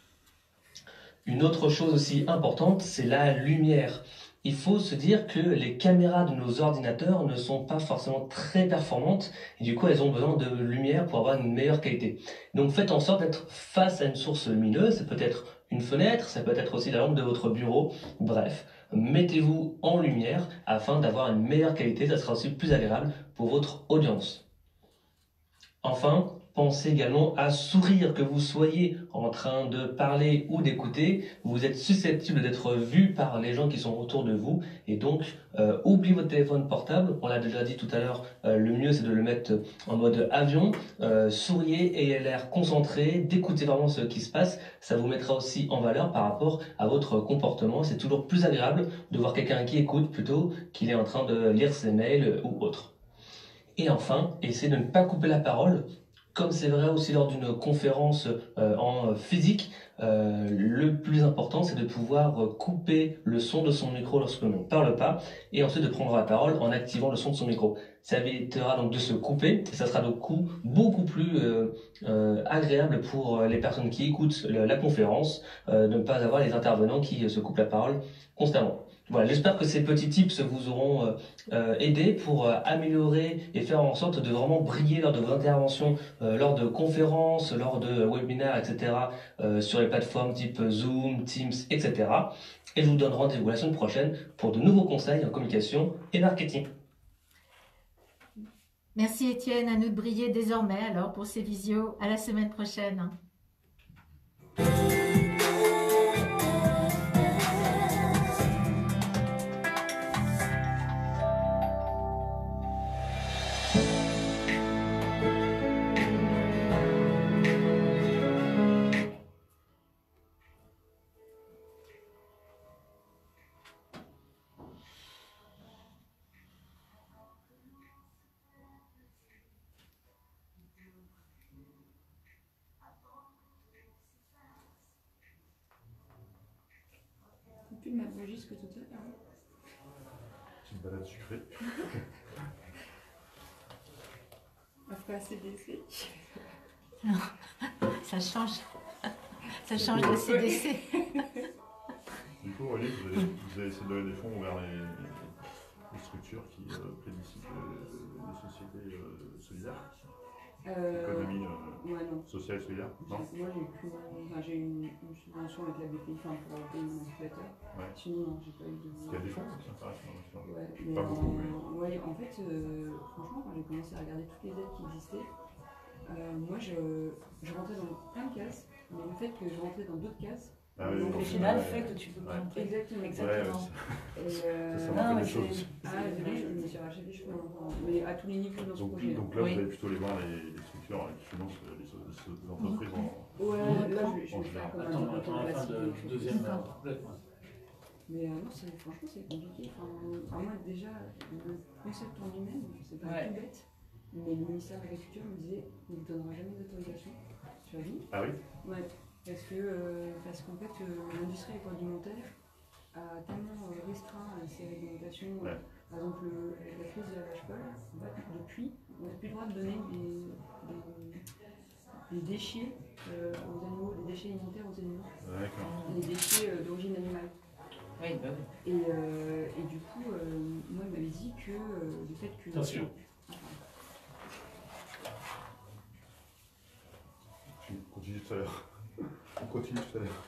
Une autre chose aussi importante, c'est la lumière. Il faut se dire que les caméras de nos ordinateurs ne sont pas forcément très performantes et du coup elles ont besoin de lumière pour avoir une meilleure qualité. Donc faites en sorte d'être face à une source lumineuse, ça peut être une fenêtre, ça peut être aussi la lampe de votre bureau, bref, mettez-vous en lumière afin d'avoir une meilleure qualité, ça sera aussi plus agréable pour votre audience. Enfin, pensez également à sourire, que vous soyez en train de parler ou d'écouter, vous êtes susceptible d'être vu par les gens qui sont autour de vous, et donc oubliez votre téléphone portable, on l'a déjà dit tout à l'heure, le mieux c'est de le mettre en mode avion, souriez, ayez l'air concentré, d'écouter vraiment ce qui se passe, ça vous mettra aussi en valeur par rapport à votre comportement, c'est toujours plus agréable de voir quelqu'un qui écoute plutôt qu'il est en train de lire ses mails ou autre. Et enfin, essayez de ne pas couper la parole. Comme c'est vrai aussi lors d'une conférence en physique, le plus important c'est de pouvoir couper le son de son micro lorsque l'on ne parle pas et ensuite de prendre la parole en activant le son de son micro. Ça évitera donc de se couper et ça sera donc beaucoup plus agréable pour les personnes qui écoutent la conférence de ne pas avoir les intervenants qui se coupent la parole constamment. Voilà, j'espère que ces petits tips vous auront aidé pour améliorer et faire en sorte de vraiment briller lors de vos interventions, lors de conférences, lors de webinaires, etc. Sur les plateformes type Zoom, Teams, etc. Et je vous donne rendez-vous la semaine prochaine pour de nouveaux conseils en communication et marketing. Merci Étienne, à nous de briller désormais alors pour ces visios. À la semaine prochaine. ma jusque tout à l'heure. Petite balade sucrée. Après ACDC. Ça change. Ça change de CDC. Du coup, Aurélie, vous avez essayé de donner des fonds vers les structures qui plébiscitent les sociétés solidaires, économie Ouais, non. sociale et solidaire. Non. Moi, j'ai une subvention avec la BPI pour payer mon incubateur. Ouais. Sinon, non, j'ai pas eu de. Il y a des fonds, ça intéresse. Ouais, mais Pas beaucoup, mais. Ouais, en fait, franchement, quand j'ai commencé à regarder toutes les aides qui existaient, moi, je rentrais dans plein de cases, mais le fait que je rentrais dans d'autres cases. Ah oui, donc, Au final, fait que tu peux pas rentrer. Exactement. Exactement. Et, ça non, m'a mais fait des choses. je me suis arraché des cheveux, mais à tous les niveaux dans ce projet. Donc là, Oui. vous allez plutôt les voir les structures qui financent les entreprises en. Ouais, là, je En vais faire comme un Attends, développement attends la fin classique. de deuxième D'accord. complète. Quoi. Mais non, franchement, c'est compliqué. Enfin, moi, déjà, le concept en lui-même, c'est pas Ouais. tout bête. Mais le ministère de l'Agriculture me disait on ne vous donnera jamais d'autorisation sur la vie. Ah oui. Ouais, parce qu'en fait, l'industrie agroalimentaire a tellement restreint ses réglementations. Ouais. Par exemple, avec la crise de la vache folle, en fait, depuis, on n'a plus le droit de donner des déchets aux animaux, des déchets alimentaires aux animaux, D'accord. des déchets d'origine animale. Oui, bah oui. Et du coup, moi, il m'avait dit que le fait que. Attention. On continue tout à l'heure. On continue tout à l'heure.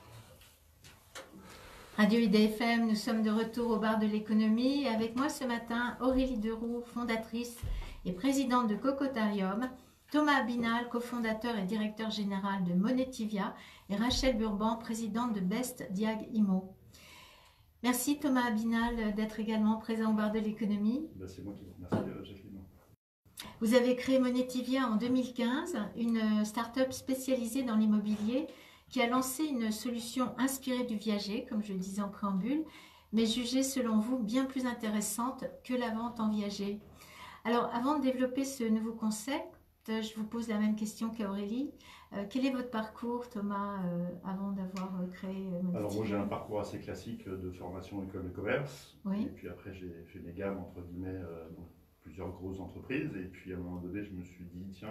Radio IDFM, nous sommes de retour au bar de l'économie. Et avec moi ce matin, Aurélie Deroux, fondatrice et présidente de Cocotarium, Thomas Abinal, cofondateur et directeur général de Monetivia, et Rachel Burban, présidente de Best Diag Imo. Merci Thomas Abinal d'être également présent au bar de l'économie. Ben, c'est moi qui vous remercie, Jacqueline. Vous avez créé Monetivia en 2015, une start-up spécialisée dans l'immobilier qui a lancé une solution inspirée du viager, comme je le disais en préambule, mais jugée selon vous bien plus intéressante que la vente en viager. Alors, avant de développer ce nouveau concept, je vous pose la même question qu'Aurélie. Quel est votre parcours, Thomas, avant d'avoir créé Monetivia? Alors moi j'ai un parcours assez classique de formation école de commerce. Oui. Et puis après j'ai fait des gammes entre guillemets dans plusieurs grosses entreprises. Et puis à un moment donné je me suis dit tiens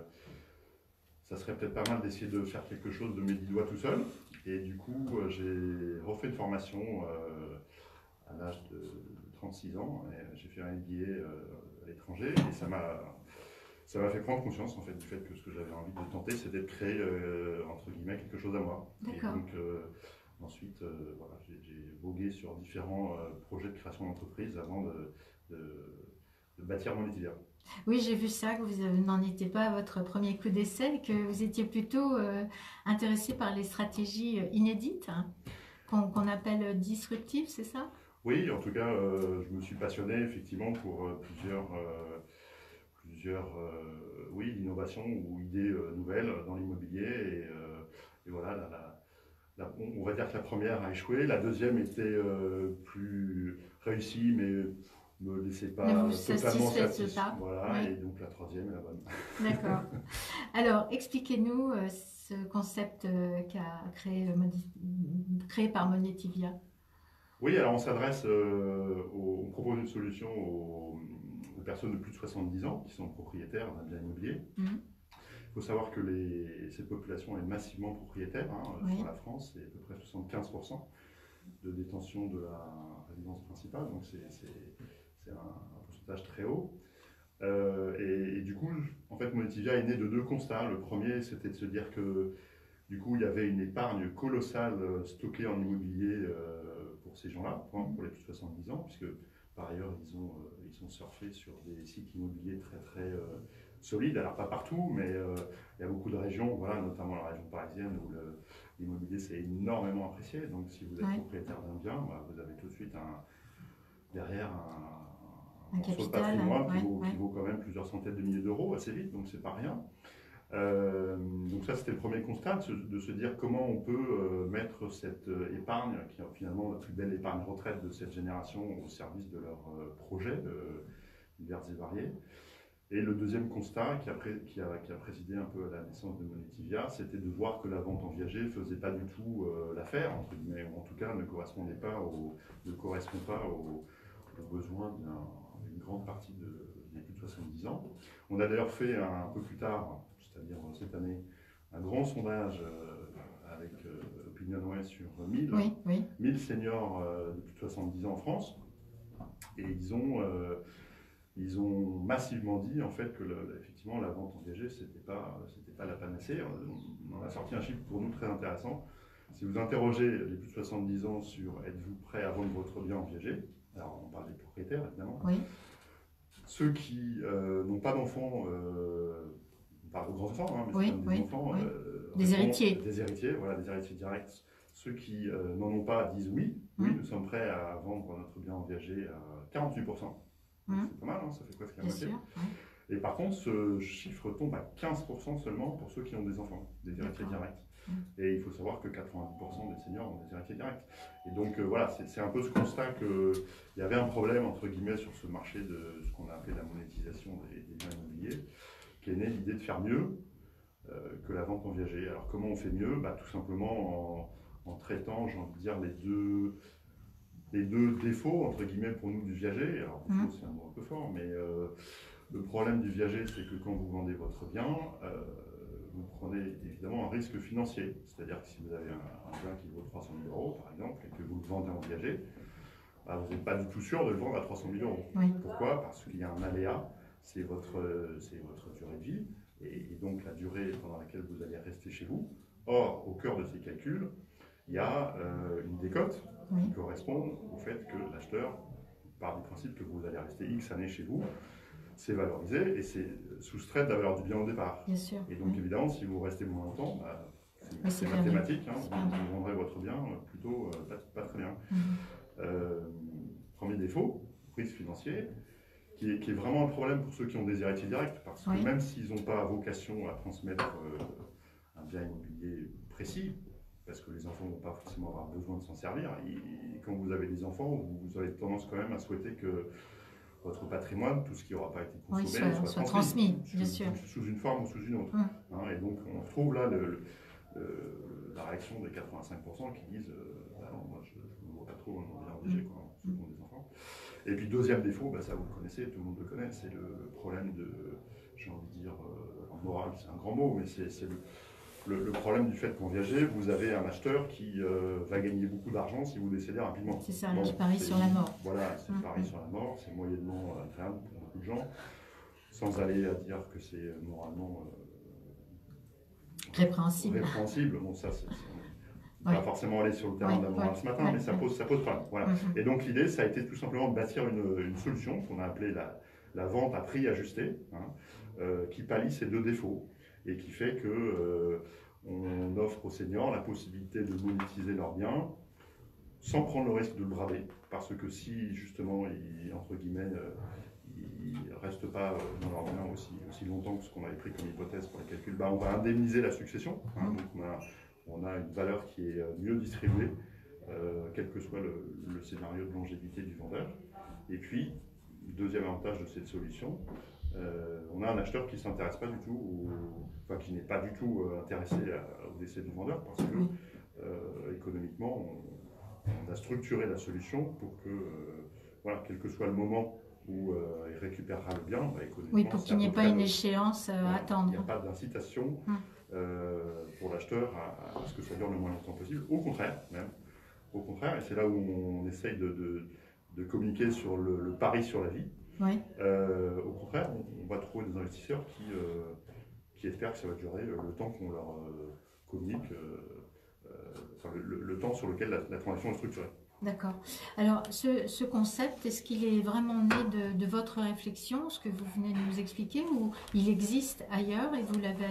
ça serait peut-être pas mal d'essayer de faire quelque chose de mes 10 doigts tout seul. Et du coup j'ai refait une formation à l'âge de 36 ans. J'ai fait un MBA à l'étranger et ça m'a fait prendre conscience en fait du fait que ce que j'avais envie de tenter c'était de créer entre guillemets quelque chose à moi. Et D'accord. donc ensuite voilà, j'ai vogué sur différents projets de création d'entreprise avant de bâtir Monetivia. Oui, j'ai vu ça, que vous n'en étiez pas à votre premier coup d'essai, que vous étiez plutôt intéressé par les stratégies inédites, hein, qu'on appelle disruptives, c'est ça? Oui, en tout cas, je me suis passionné effectivement pour plusieurs innovations ou idées nouvelles dans l'immobilier. Et voilà, on va dire que la première a échoué, la deuxième était plus réussie, mais ne me laissait pas Ne vous totalement satisfaites satisfait. pas. Voilà, Oui. et donc la troisième est la bonne. D'accord. Alors, expliquez-nous ce concept qu'a créé par Monetivia. Oui, alors on s'adresse, on propose une solution aux personnes de plus de 70 ans qui sont propriétaires d'un bien immobilier. Mhm. Il faut savoir que cette population est massivement propriétaire. Oui. Sur la France, c'est à peu près 75% de détention de la résidence principale, donc c'est un pourcentage très haut. Et du coup, en fait, Monetivia est né de deux constats. Le premier, c'était de se dire que du coup, il y avait une épargne colossale stockée en immobilier pour ces gens-là, pour les plus de 70 ans, puisque par ailleurs, ils ont surfé sur des sites immobiliers très très solides. Alors pas partout, mais il y a beaucoup de régions, voilà, notamment la région parisienne, où l'immobilier s'est énormément apprécié. Donc si vous êtes Ouais. propriétaire d'un bien, vous avez tout de suite derrière un Un morceau de capital, patrimoine ouais, qui vaut quand même plusieurs centaines de milliers d'euros assez vite, donc c'est pas rien. Donc ça c'était le premier constat, de se dire comment on peut mettre cette épargne, qui est finalement la plus belle épargne retraite de cette génération, au service de leurs projets divers et variés. Et le deuxième constat qui a présidé un peu à la naissance de Monetivia, c'était de voir que la vente en viager ne faisait pas du tout l'affaire, entre guillemets, ou en tout cas ne correspond pas aux besoins d'une grande partie des plus de 70 ans. On a d'ailleurs fait un peu plus tard, c'est-à-dire cette année, un grand sondage avec OpinionWay sur 1000 seniors de plus de 70 ans en France, et ils ont massivement dit en fait que effectivement la vente en viager c'était pas la panacée. On a sorti un chiffre pour nous très intéressant. Si vous interrogez les plus de 70 ans sur êtes-vous prêt à vendre votre bien en viager, alors on parle des propriétaires évidemment, ceux qui n'ont pas d'enfants, on parle de grands-enfants, hein, mais des enfants, des héritiers. Des héritiers, voilà, des héritiers directs. Ceux qui n'en ont pas disent oui, nous sommes prêts à vendre notre bien en viager à 48%. C'est pas mal, hein, ça fait presque la moitié. Et par contre, ce chiffre tombe à 15% seulement pour ceux qui ont des enfants, des héritiers directs. Et il faut savoir que 90% des seniors ont des héritiers directs. Et donc voilà, c'est un peu ce constat qu'il y avait un problème, entre guillemets, sur ce marché de ce qu'on a appelé la monétisation des biens immobiliers, qui est née l'idée de faire mieux que la vente en viager. Alors comment on fait mieux? Tout simplement en traitant, j'ai envie de dire, les deux défauts, entre guillemets, pour nous du viager. Alors, défaut, c'est un mot un peu fort, mais le problème du viager, c'est que quand vous vendez votre bien, vous prenez évidemment un risque financier. C'est-à-dire que si vous avez un bien qui vaut 300 000 euros, par exemple, et que vous le vendez en viager, vous n'êtes pas du tout sûr de le vendre à 300 000 euros. Pourquoi? Parce qu'il y a un aléa, c'est votre durée de vie, et donc la durée pendant laquelle vous allez rester chez vous. Or, au cœur de ces calculs, il y a une décote qui correspond au fait que l'acheteur part du principe que vous allez rester X années chez vous, c'est valorisé et c'est soustrait de la valeur du bien au départ. Bien sûr. Et donc évidemment, si vous restez moins longtemps, c'est mathématique, hein, vous vendrez votre bien plutôt pas très bien. Premier défaut, risque financier, qui est vraiment un problème pour ceux qui ont des héritiers directs, parce que même s'ils n'ont pas vocation à transmettre un bien immobilier précis, parce que les enfants ne vont pas forcément avoir besoin de s'en servir. Et quand vous avez des enfants, vous avez tendance quand même à souhaiter que votre patrimoine, tout ce qui n'aura pas été consommé, soit transmis, bien sûr. Sous une forme ou sous une autre. Et donc on retrouve là la réaction des 85% qui disent non, moi je ne vois pas trop mon bien obligé, ceux qui ont des enfants. Et puis deuxième défaut, ça vous le connaissez, tout le monde le connaît, c'est le problème de, j'ai envie de dire, en moral c'est un grand mot, mais c'est le problème du fait qu'en viager, vous avez un acheteur qui va gagner beaucoup d'argent si vous décédez rapidement. C'est ça, qui parie sur la mort. Voilà, c'est le pari sur la mort, c'est moyennement agréable pour beaucoup de gens, sans aller à dire que c'est moralement répréhensible. Bon, ça, on ne va pas forcément aller sur le terrain de la morale ce matin, mais ça pose problème. Voilà. Et donc l'idée, ça a été tout simplement de bâtir une solution qu'on a appelée la vente à prix ajusté, qui pallie ces deux défauts et qui fait que on offre aux seniors la possibilité de monétiser leurs biens sans prendre le risque de le brader, parce que si justement entre guillemets ils ne restent pas dans leur bien aussi longtemps que ce qu'on avait pris comme hypothèse pour les calculs, on va indemniser la succession. Donc on a une valeur qui est mieux distribuée, quel que soit le scénario de longévité du vendeur. Et puis, deuxième avantage de cette solution, on a un acheteur qui ne s'intéresse pas du tout, qui n'est pas du tout intéressé au décès du vendeur, parce que économiquement, on a structuré la solution pour que, quel que soit le moment où il récupérera le bien, économiquement, pour qu'il n'y ait pas une échéance à attendre. Il n'y a pas d'incitation pour l'acheteur à ce que ça dure le moins longtemps possible. Au contraire, et c'est là où on essaye de communiquer sur le pari sur la vie. Au contraire, on va trouver des investisseurs qui espèrent que ça va durer le temps qu'on leur communique, le temps sur lequel la transaction est structurée. D'accord. Alors, ce concept, est-ce qu'il est vraiment né de votre réflexion, ce que vous venez de nous expliquer, ou il existe ailleurs et vous l'avez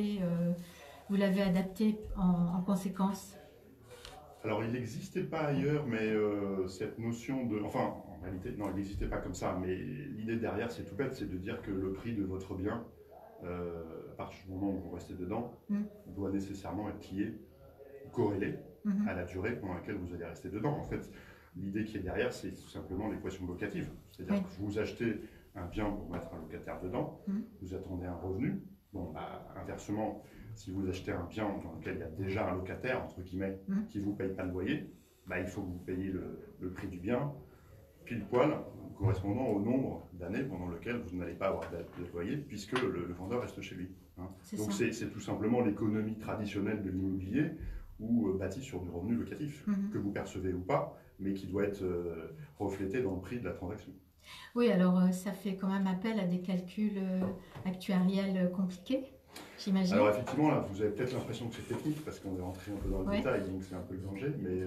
adapté en conséquence? Alors, il n'existait pas ailleurs, mais cette notion de... Enfin, en réalité, non, il n'existait pas comme ça, mais l'idée derrière, c'est tout bête, c'est de dire que le prix de votre bien, à partir du moment où vous restez dedans, doit nécessairement être lié, corrélé à la durée pendant laquelle vous allez rester dedans. En fait, l'idée qui est derrière, c'est tout simplement l'équation locative. C'est-à-dire que vous achetez un bien pour mettre un locataire dedans, vous attendez un revenu. Bon, bah, inversement, si vous achetez un bien dans lequel il y a déjà un locataire, entre guillemets, qui ne vous paye pas le loyer, bah, il faut que vous payiez le prix du bien pile poil correspondant au nombre d'années pendant lequel vous n'allez pas avoir de loyer puisque le vendeur reste chez lui. Hein. Donc c'est tout simplement l'économie traditionnelle de l'immobilier ou bâtie sur du revenu locatif, que vous percevez ou pas, mais qui doit être reflété dans le prix de la transaction. Oui, alors ça fait quand même appel à des calculs actuariels compliqués, j'imagine. Alors effectivement, là, vous avez peut-être l'impression que c'est technique parce qu'on est rentré un peu dans le détail, donc c'est un peu le danger, mais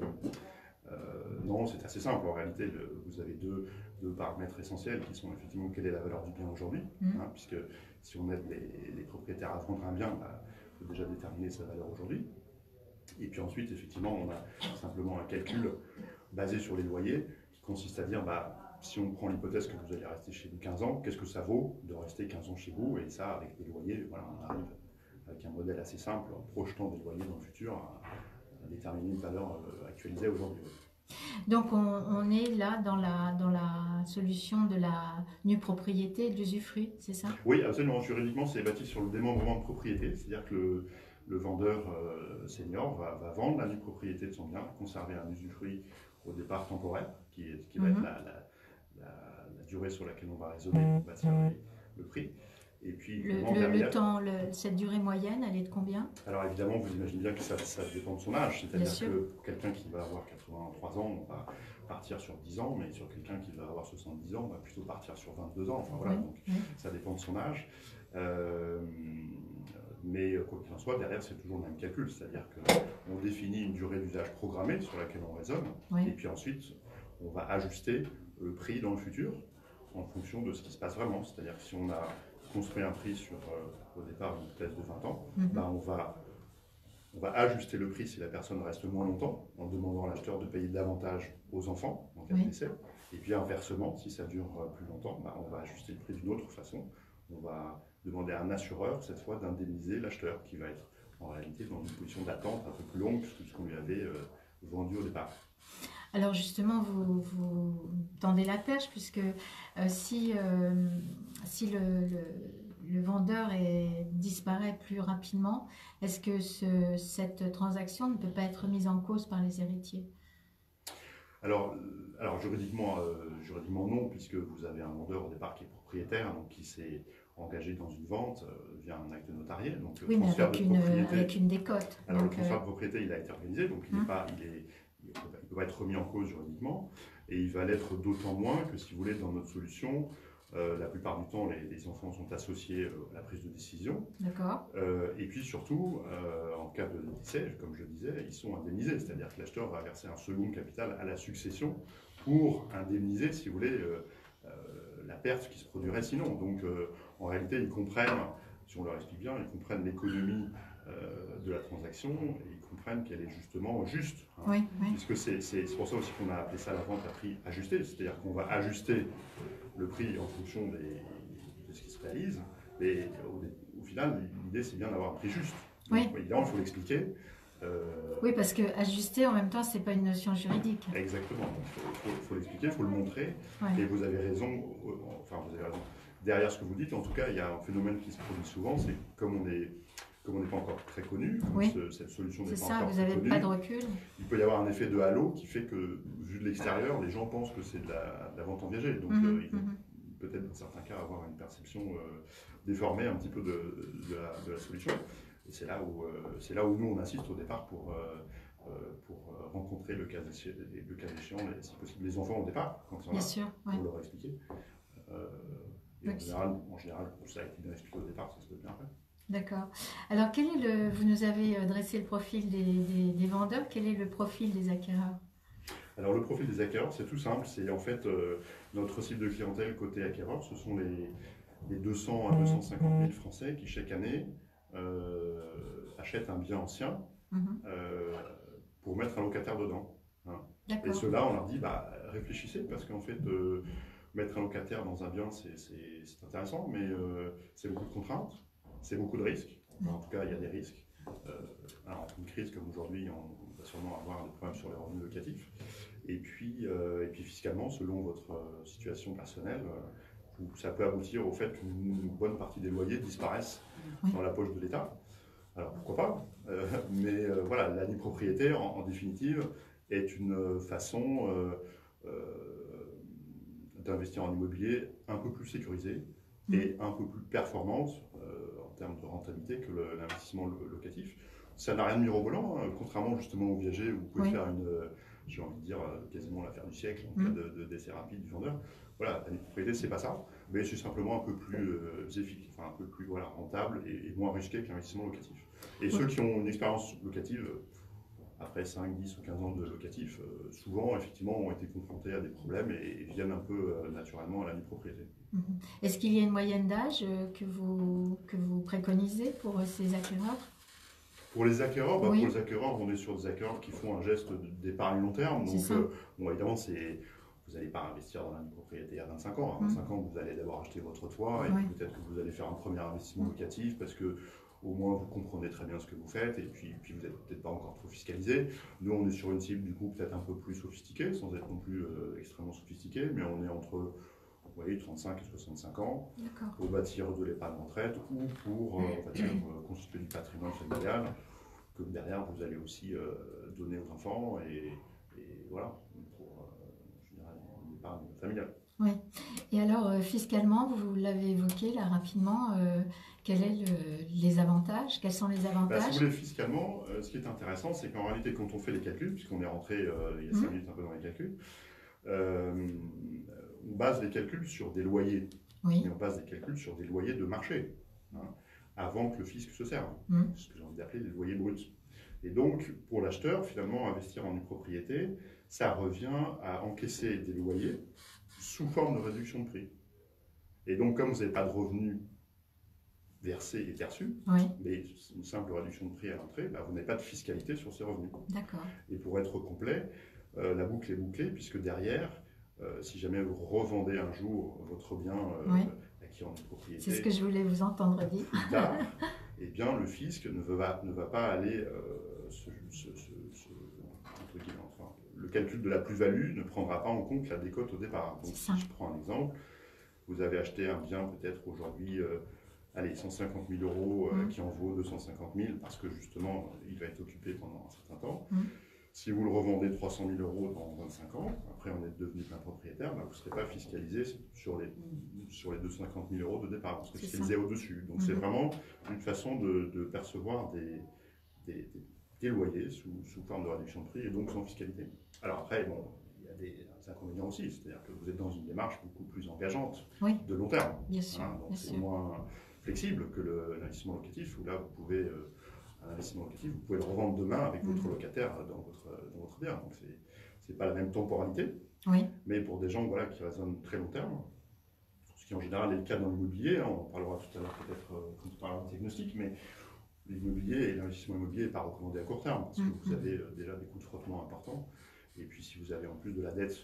non, c'est assez simple. En réalité, vous avez deux paramètres essentiels qui sont effectivement quelle est la valeur du bien aujourd'hui, hein, puisque si on aide les propriétaires à vendre un bien, bah, il faut déjà déterminer sa valeur aujourd'hui. Et puis ensuite, effectivement, on a simplement un calcul basé sur les loyers qui consiste à dire, bah, si on prend l'hypothèse que vous allez rester chez nous 15 ans, qu'est-ce que ça vaut de rester 15 ans chez vous? Et ça, avec des loyers, voilà, on arrive avec un modèle assez simple, en projetant des loyers dans le futur, à déterminer une valeur actualisée aujourd'hui. Donc on est là dans la solution de la nue propriété et de l'usufruit, c'est ça? Oui, absolument. Juridiquement, c'est bâti sur le démembrement de propriété, c'est-à-dire que le vendeur senior va vendre la nue propriété de son bien, conserver un usufruit au départ temporaire, qui va être la durée sur laquelle on va raisonner pour bâtir le prix. Et puis, cette durée moyenne, elle est de combien? Alors évidemment, vous imaginez bien que ça dépend de son âge, c'est-à-dire que pour quelqu'un qui va avoir 83 ans, on va partir sur 10 ans, mais sur quelqu'un qui va avoir 70 ans, on va plutôt partir sur 22 ans. Enfin, voilà, donc ça dépend de son âge. Mais quoi qu'il en soit, derrière, c'est toujours le même calcul, c'est-à-dire qu'on définit une durée d'usage programmée sur laquelle on raisonne, et puis ensuite, on va ajuster le prix dans le futur en fonction de ce qui se passe vraiment. C'est-à-dire que si on a construit un prix sur, au départ, une thèse de 20 ans, bah on va ajuster le prix si la personne reste moins longtemps, en demandant à l'acheteur de payer davantage aux enfants en cas de décès. Et puis inversement, si ça dure plus longtemps, bah on va ajuster le prix d'une autre façon. On va demander à un assureur, cette fois, d'indemniser l'acheteur, qui va être en réalité dans une position d'attente un peu plus longue que ce qu'on lui avait vendu au départ. Alors justement, vous tendez la perche, puisque si le vendeur disparaît plus rapidement, est-ce que cette transaction ne peut pas être mise en cause par les héritiers? Alors juridiquement non, puisque vous avez un vendeur au départ qui est propriétaire, donc qui s'est engagé dans une vente via un acte notarié. Donc, oui, mais avec une décote. Alors le transfert de propriété, il a été organisé, donc il ne peut pas être remis en cause juridiquement, et il va l'être d'autant moins que, si vous voulez, dans notre solution, la plupart du temps, les enfants sont associés à la prise de décision. D'accord. Et puis surtout, en cas de décès, comme je le disais, ils sont indemnisés, c'est-à-dire que l'acheteur va verser un second capital à la succession pour indemniser, si vous voulez, la perte qui se produirait sinon. Donc en réalité, ils comprennent, si on leur explique bien, ils comprennent l'économie de la transaction, et ils comprennent qu'elle est justement juste. Hein, oui. Puisque c'est pour ça aussi qu'on a appelé ça la vente à prix ajusté, c'est-à-dire qu'on va ajuster le prix en fonction de ce qui se réalise, mais au final, l'idée c'est bien d'avoir un prix juste. Donc, évidemment, il faut l'expliquer. Oui, parce que ajuster en même temps, c'est pas une notion juridique. Exactement. Il faut l'expliquer, il faut le montrer. Et vous avez raison. Derrière ce que vous dites, en tout cas, il y a un phénomène qui se produit souvent, c'est comme on n'est pas encore très connu, cette solution n'est pas encore très connue. C'est ça, vous n'avez pas de recul. Il peut y avoir un effet de halo qui fait que, vu de l'extérieur, les gens pensent que c'est de la vente en viager. Donc, ils vont peut-être dans certains cas avoir une perception déformée un petit peu de la solution. Et c'est là où nous on insiste au départ pour rencontrer le cas échéant, si possible, les enfants au départ, quand il y en a, pour leur expliquer. Et en général, ça a été bien expliqué au départ, ça se peut bien après. D'accord. Alors, vous nous avez dressé le profil des vendeurs, quel est le profil des acquéreurs? Alors, le profil des acquéreurs, c'est tout simple, c'est en fait notre cible de clientèle côté acquéreurs, ce sont les 200 à 250 000 Français qui chaque année achètent un bien ancien pour mettre un locataire dedans. Hein. Et ceux-là, on leur dit, réfléchissez, parce qu'en fait, mettre un locataire dans un bien, c'est intéressant, mais c'est beaucoup de contraintes, c'est beaucoup de risques. Enfin, en tout cas, il y a des risques. Alors, une crise comme aujourd'hui, on va sûrement avoir des problèmes sur les revenus locatifs. Et puis fiscalement, selon votre situation personnelle, ça peut aboutir au fait qu'une bonne partie des loyers disparaissent dans la poche de l'État. Alors pourquoi pas, mais voilà, la propriété en définitive est une façon d'investir en immobilier un peu plus sécurisée et un peu plus performante en termes de rentabilité que l'investissement locatif. Ça n'a rien de mirobolant, hein, contrairement justement au viager où vous pouvez faire j'ai envie de dire, quasiment l'affaire du siècle en cas de décès rapide du vendeur. Voilà, la propriété, c'est pas ça, mais c'est simplement un peu plus efficace, enfin, un peu plus rentable et moins risqué que l'investissement locatif. Et ceux qui ont une expérience locative, après 5, 10 ou 15 ans de locatif, souvent, effectivement, ont été confrontés à des problèmes et viennent un peu naturellement à la propriété. Est-ce qu'il y a une moyenne d'âge que vous préconisez pour ces acquéreurs? Pour les acquéreurs, pour les acquéreurs, on est sur des acquéreurs qui font un geste d'épargne long terme. Donc, bon, évidemment, vous n'allez pas investir dans la propriété à 25 ans. À 25 ans, vous allez d'abord acheter votre toit et peut-être que vous allez faire un premier investissement locatif parce que au moins vous comprenez très bien ce que vous faites et puis vous n'êtes peut-être pas encore trop fiscalisé. Nous, on est sur une cible du coup peut-être un peu plus sophistiquée, sans être non plus extrêmement sophistiqué, mais on est entre 35 et 65 ans pour bâtir de l'épargne retraite ou pour constituer du patrimoine familial que derrière vous allez aussi donner aux enfants et voilà, pour une épargne familiale. Oui. Et alors, fiscalement, vous l'avez évoqué là rapidement, quels sont les avantages? Quels sont les avantages? Si vous voulez, fiscalement, ce qui est intéressant, c'est qu'en réalité, quand on fait les calculs, puisqu'on est rentré il y a 5 minutes un peu dans les calculs, on base les calculs sur des loyers. Et on base les calculs sur des loyers de marché, avant que le fisc se serve. Ce que j'ai envie d'appeler les loyers bruts. Et donc, pour l'acheteur, finalement, investir en une propriété, ça revient à encaisser des loyers sous forme de réduction de prix. Et donc, comme vous n'avez pas de revenus versés et perçus, mais une simple réduction de prix à l'entrée, vous n'avez pas de fiscalité sur ces revenus. Et pour être complet, la boucle est bouclée, puisque derrière, si jamais vous revendez un jour votre bien acquis en propriété, c'est ce que je voulais vous entendre dire. Plus tard, eh bien, le fisc ne va pas aller le calcul de la plus-value ne prendra pas en compte la décote au départ. Donc, si je prends un exemple, vous avez acheté un bien peut-être aujourd'hui, 150 000 euros qui en vaut 250 000 parce que justement, il va être occupé pendant un certain temps. Si vous le revendez 300 000 euros dans 25 ans, après on est devenu plein propriétaire, vous ne serez pas fiscalisé sur les 250 000 euros de départ, vous serez fiscalisé au-dessus. Donc c'est vraiment une façon de percevoir des loyers sous forme de réduction de prix et donc sans fiscalité. Alors après, bon, il y a des inconvénients aussi, c'est-à-dire que vous êtes dans une démarche beaucoup plus engageante de long terme. Bien sûr, donc c'est moins flexible que l'investissement locatif où là vous pouvez... un investissement locatif, vous pouvez le revendre demain avec votre locataire dans votre bien. Donc, ce n'est pas la même temporalité, mais pour des gens qui raisonnent très long terme, ce qui en général est le cas dans l'immobilier, on en parlera tout à l'heure peut-être quand on parlera de diagnostic, mais l'immobilier et l'investissement immobilier n'est pas recommandé à court terme, parce que vous avez déjà des coûts de frottement importants, et puis si vous avez en plus de la dette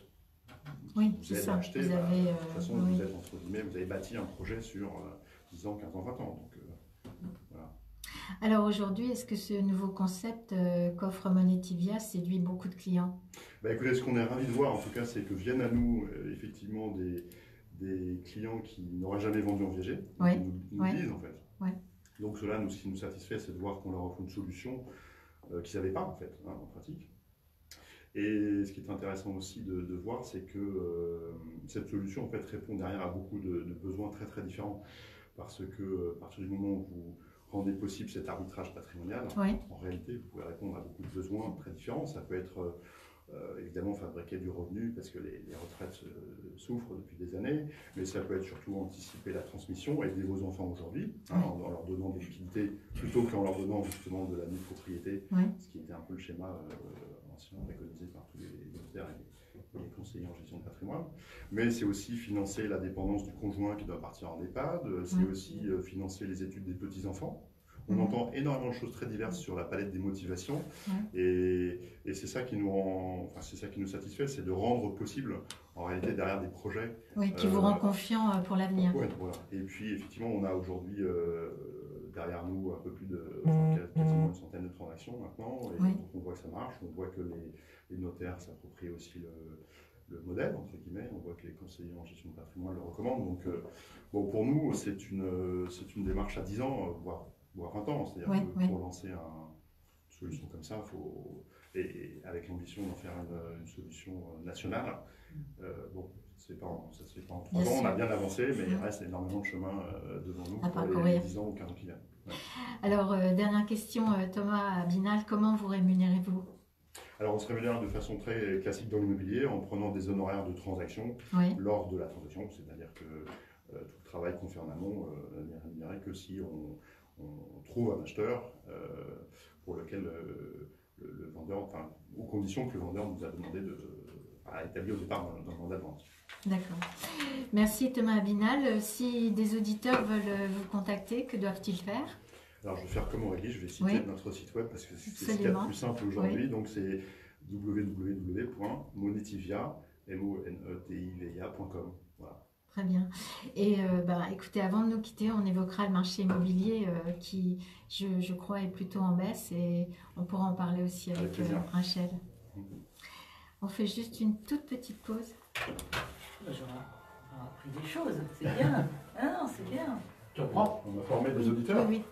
vous aide à acheter, de toute façon vous êtes, entre guillemets, vous avez bâti un projet sur 10 ans, 15 ans, 20 ans. Donc, voilà. Alors aujourd'hui, est-ce que ce nouveau concept qu'offre Monetivia séduit beaucoup de clients? Écoutez, ce qu'on est ravis de voir en tout cas, c'est que viennent à nous effectivement des clients qui n'auraient jamais vendu en viager, qui nous disent en fait. Donc cela, ce qui nous satisfait, c'est de voir qu'on leur offre une solution qu'ils n'avaient pas en fait, en pratique. Et ce qui est intéressant aussi de voir, c'est que cette solution en fait répond derrière à beaucoup de besoins très très différents, parce que à partir du moment où vous rendez possible cet arbitrage patrimonial, en réalité, vous pouvez répondre à beaucoup de besoins très différents. Ça peut être évidemment fabriquer du revenu parce que les retraites souffrent depuis des années, mais ça peut être surtout anticiper la transmission, aider vos enfants aujourd'hui, en leur donnant des liquidités plutôt qu'en leur donnant justement de la nue propriété, ce qui était un peu le schéma anciennement préconisé par tous les notaires et les conseillers en gestion de patrimoine. Mais c'est aussi financer la dépendance du conjoint qui doit partir en EHPAD, c'est aussi financer les études des petits-enfants. On entend énormément de choses très diverses sur la palette des motivations et c'est ça qui nous satisfait, c'est de rendre possible en réalité derrière des projets qui vous rend confiant pour l'avenir. Voilà. Et puis effectivement, on a aujourd'hui derrière nous un peu plus de quasiment une centaine de transactions maintenant et donc on voit que ça marche, on voit que les notaires s'approprient aussi le modèle, entre guillemets. On voit que les conseillers en gestion de patrimoine le recommandent. Donc, bon, pour nous, c'est une démarche à 10 ans, voire 20 ans. C'est-à-dire que pour lancer une solution comme ça, et avec l'ambition d'en faire une solution nationale, bon, ça ne se fait pas en 3 ans. On a bien avancé, mais il reste énormément de chemin devant nous pour les 10 ans ou 15 ans qui viennent. Ouais. Alors, dernière question, Thomas Binal, comment vous rémunérez-vous? Alors, on se rémunère de façon très classique dans l'immobilier en prenant des honoraires de transaction lors de la transaction, c'est-à-dire que tout le travail qu'on fait en amont n'est rémunéré que si on trouve un acheteur pour lequel le vendeur, enfin, aux conditions que le vendeur nous a demandé à établir au départ dans le mandat de vente. D'accord. Merci Thomas Binal. Si des auditeurs veulent vous contacter, que doivent-ils faire? Alors, je vais faire comme Aurélie, je vais citer notre site web parce que c'est ce qu'il y a de plus simple aujourd'hui. Donc, c'est www.monetivia.com. Voilà. Très bien. Et écoutez, avant de nous quitter, on évoquera le marché immobilier qui, je crois, est plutôt en baisse et on pourra en parler aussi avec Rachel. On fait juste une toute petite pause. J'aurais appris des choses, c'est bien. Ah non, c'est bien. Tu reprends? On a formé des auditeurs. Oui.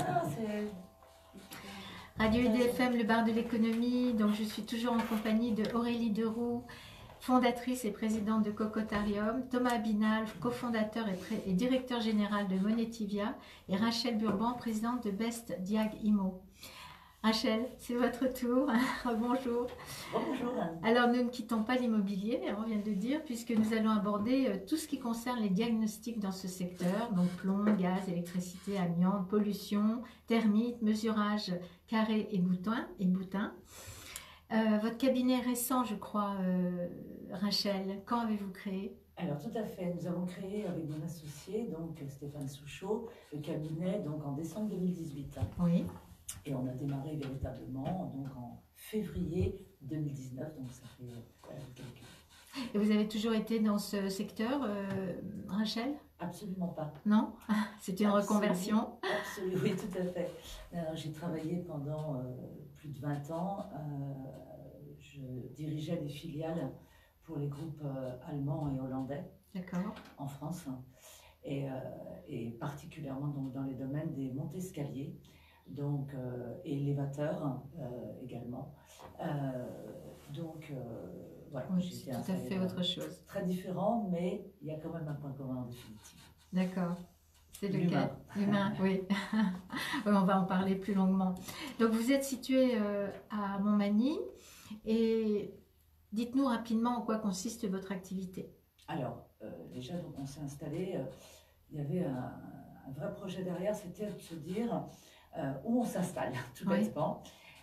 Radio IDFM, le bar de l'économie. Donc, je suis toujours en compagnie de Aurélie Deroux, fondatrice et présidente de Cocotarium, Thomas Binal, cofondateur et directeur général de Monetivia, et Rachel Burban, présidente de Best Diag Immo. Rachel, c'est votre tour. Bonjour. Bonjour. Alors, nous ne quittons pas l'immobilier, on vient de le dire, puisque nous allons aborder tout ce qui concerne les diagnostics dans ce secteur, donc plomb, gaz, électricité, amiante, pollution, thermite, mesurage carré et boutin. Votre cabinet récent, je crois, Rachel, quand avez-vous créé? Alors tout à fait, nous avons créé avec mon associé, donc Stéphane Souchot, le cabinet donc en décembre 2018. Oui. Et on a démarré véritablement donc en février 2019, donc ça fait quelques... Et vous avez toujours été dans ce secteur, Rachel? Absolument pas. Non? C'était une reconversion? Absolument, oui, tout à fait. J'ai travaillé pendant plus de 20 ans. Je dirigeais des filiales pour les groupes allemands et hollandais en France, et particulièrement donc, dans les domaines des montes-escaliers, donc élévateurs également. Voilà, oui, c'est tout à fait autre chose. Très différent, mais il y a quand même un point commun en définitive. D'accord. C'est lequel? L'humain, oui. On va en parler plus longuement. Donc, vous êtes situé à Montmagny et dites-nous rapidement en quoi consiste votre activité. Alors, déjà, donc, on s'est installé, il y avait un vrai projet derrière, c'était de se dire où on s'installe, tout bêtement.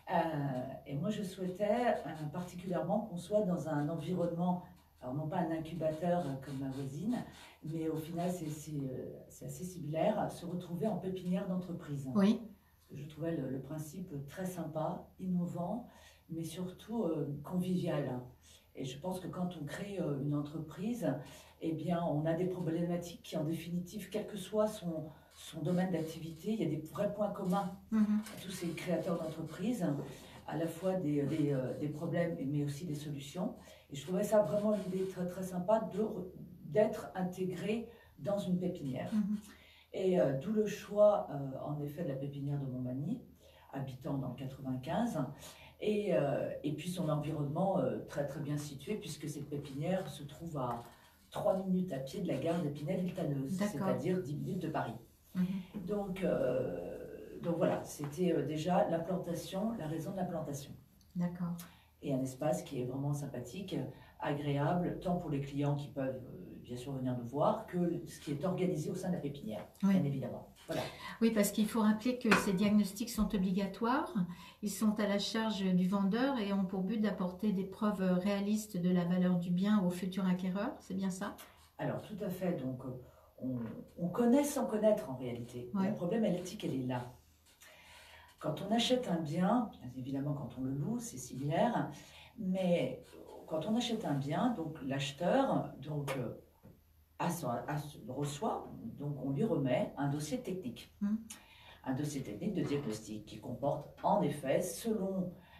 Et moi, je souhaitais particulièrement qu'on soit dans un environnement, alors non pas un incubateur comme ma voisine, mais au final, c'est assez similaire, se retrouver en pépinière d'entreprise. Oui. Je trouvais le principe très sympa, innovant, mais surtout convivial. Et je pense que quand on crée une entreprise, eh bien, on a des problématiques qui, en définitive, quel que soit son domaine d'activité, il y a des vrais points communs à tous ces créateurs d'entreprises, à la fois des problèmes, mais aussi des solutions. Et je trouvais ça vraiment l'idée très, très sympa d'être intégré dans une pépinière. Et d'où le choix, en effet, de la pépinière de Montmagny, habitant dans le 95, et puis son environnement très, très bien situé, puisque cette pépinière se trouve à 3 minutes à pied de la gare d'Épinay-Villetaneuse, c'est-à-dire 10 minutes de Paris. Donc voilà, c'était déjà l'implantation, la raison de l'implantation. D'accord. Et un espace qui est vraiment sympathique, agréable, tant pour les clients qui peuvent bien sûr venir nous voir, que ce qui est organisé au sein de la pépinière, bien évidemment. Voilà. Oui, parce qu'il faut rappeler que ces diagnostics sont obligatoires, ils sont à la charge du vendeur et ont pour but d'apporter des preuves réalistes de la valeur du bien au futur acquéreur, c'est bien ça? Alors tout à fait, donc on connaît sans connaître en réalité. Le problème éthique, elle est là. Quand on achète un bien, bien évidemment quand on le loue, c'est similaire, mais quand on achète un bien, donc l'acheteur reçoit, donc on lui remet un dossier technique. Un dossier technique de diagnostic qui comporte en effet, selon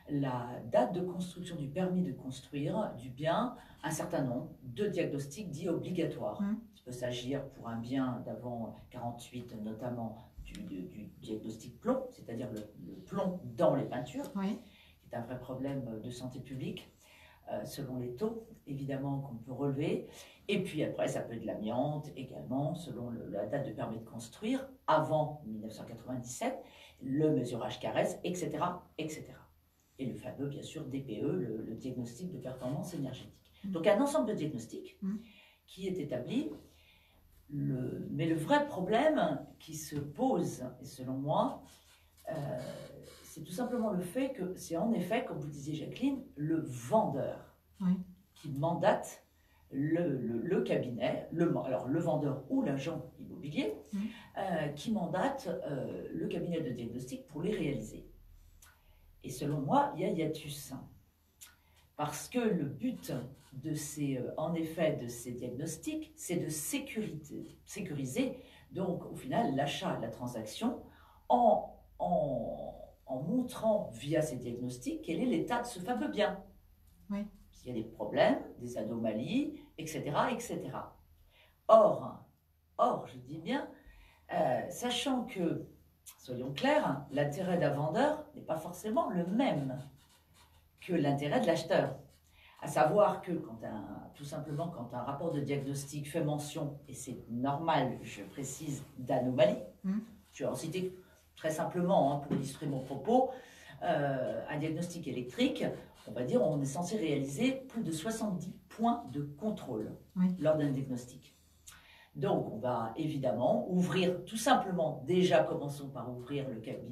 la date de construction du permis de construire du bien un certain nombre de diagnostics dits obligatoires. Il peut s'agir pour un bien d'avant 48 notamment du diagnostic plomb, c'est-à-dire le plomb dans les peintures, qui est un vrai problème de santé publique, selon les taux évidemment qu'on peut relever. Et puis après, ça peut être de l'amiante également, selon la date de permis de construire, avant 1997, le mesurage CARES, etc., etc. Et le fameux, bien sûr, DPE, le diagnostic de performance énergétique. Donc un ensemble de diagnostics qui est établi. Mais le vrai problème qui se pose, et selon moi, c'est tout simplement le fait que c'est en effet, comme vous disiez Jacqueline, le vendeur qui mandate le cabinet, alors le vendeur ou l'agent immobilier, qui mandate le cabinet de diagnostic pour les réaliser. Et selon moi, il y a hiatus. Parce que le but de en effet, de ces diagnostics, c'est de sécuriser, donc au final, l'achat, la transaction, en montrant via ces diagnostics quel est l'état de ce fameux bien. S'il y a des problèmes, des anomalies, etc., etc. Or, je dis bien, sachant que, soyons clairs, l'intérêt d'un vendeur n'est pas forcément le même que l'intérêt de l'acheteur. À savoir que tout simplement quand un rapport de diagnostic fait mention, et c'est normal, je précise, d'anomalie, je vais en citer très simplement pour illustrer mon propos, un diagnostic électrique, on va dire, on est censé réaliser plus de 70 points de contrôle lors d'un diagnostic. Donc, on va évidemment ouvrir, tout simplement, déjà commençons par ouvrir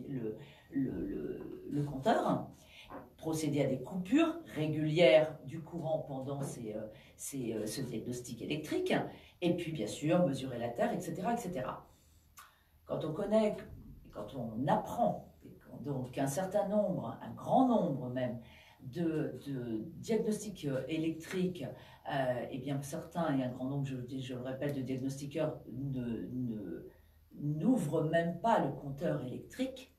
le compteur, procéder à des coupures régulières du courant pendant ce diagnostic électrique, et puis bien sûr mesurer la terre, etc., etc. Quand on connaît, quand on apprend donc un certain nombre, un grand nombre même, de diagnostics électriques, et bien certains, et un grand nombre, je le répète, de diagnostiqueurs n'ouvrent même pas le compteur électrique,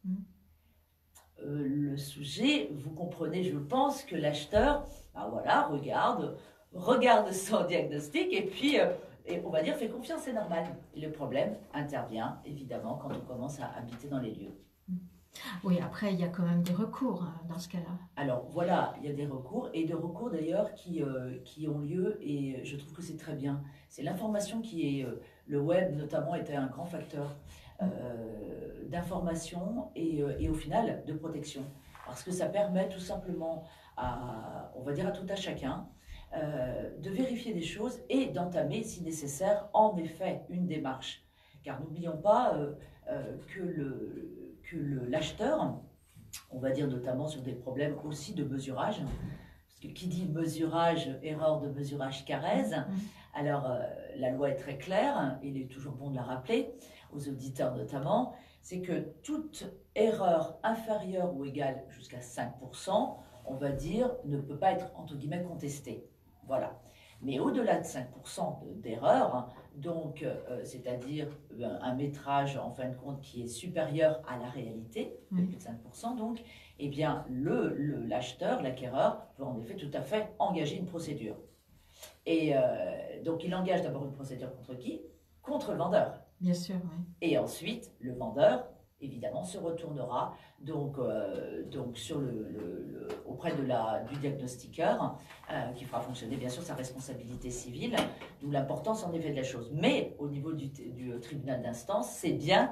le sujet, vous comprenez, je pense, que l'acheteur, regarde son diagnostic et puis, et on va dire, fait confiance, c'est normal. Et le problème intervient, évidemment, quand on commence à habiter dans les lieux. Oui, après, il y a quand même des recours dans ce cas-là. Alors, voilà, il y a des recours, et des recours d'ailleurs qui ont lieu, et je trouve que c'est très bien. C'est l'information qui est... le web, notamment, était un grand facteur d'information et au final de protection, parce que ça permet tout simplement on va dire à tout à chacun de vérifier des choses et d'entamer si nécessaire en effet une démarche, car n'oublions pas que l'acheteur, on va dire notamment sur des problèmes aussi de mesurage, parce que qui dit mesurage, erreur de mesurage CARES, alors la loi est très claire, il est toujours bon de la rappeler aux auditeurs notamment, c'est que toute erreur inférieure ou égale jusqu'à 5%, on va dire, ne peut pas être entre guillemets contestée. Voilà. Mais au-delà de 5% d'erreur, donc c'est-à-dire un métrage en fin de compte qui est supérieur à la réalité, plus de 5%, donc, eh bien l'acheteur, l'acquéreur peut en effet tout à fait engager une procédure. Et donc il engage d'abord une procédure contre qui? Contre le vendeur. Bien sûr, oui. Et ensuite, le vendeur, évidemment, se retournera donc sur auprès du diagnostiqueur qui fera fonctionner, bien sûr, sa responsabilité civile, d'où l'importance, en effet, de la chose. Mais au niveau du tribunal d'instance, c'est bien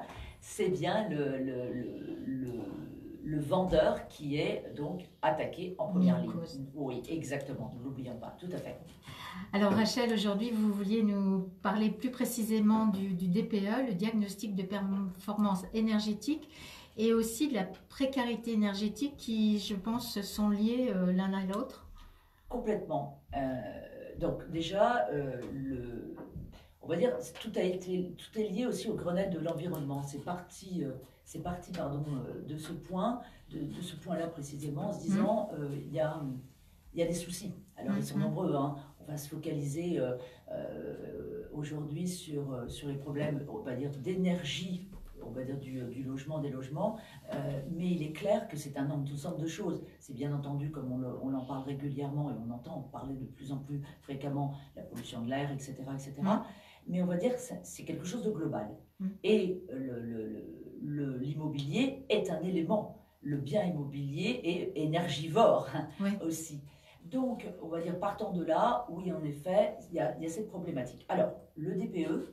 le vendeur qui est donc attaqué en première ligne. Oui, exactement, ne l'oublions pas, tout à fait. Alors Rachel, aujourd'hui vous vouliez nous parler plus précisément du DPE, le diagnostic de performance énergétique, et aussi de la précarité énergétique qui, je pense, sont liés l'un à l'autre. Complètement. Donc déjà, on va dire tout est lié aussi au Grenelle de l'environnement. C'est parti de ce point-là précisément, en se disant il y a des soucis. Alors ils sont nombreux, hein. On va se focaliser aujourd'hui sur les problèmes, on va dire, d'énergie on va dire du logement, des logements, mais il est clair que c'est un ensemble de choses. C'est bien entendu, comme on en parle régulièrement et on entend parler de plus en plus fréquemment, la pollution de l'air, etc., etc. Mais on va dire que c'est quelque chose de global. Et l'immobilier est un élément. Le bien immobilier est énergivore aussi. Donc, on va dire, partant de là, oui, en effet, il y a cette problématique. Alors, le DPE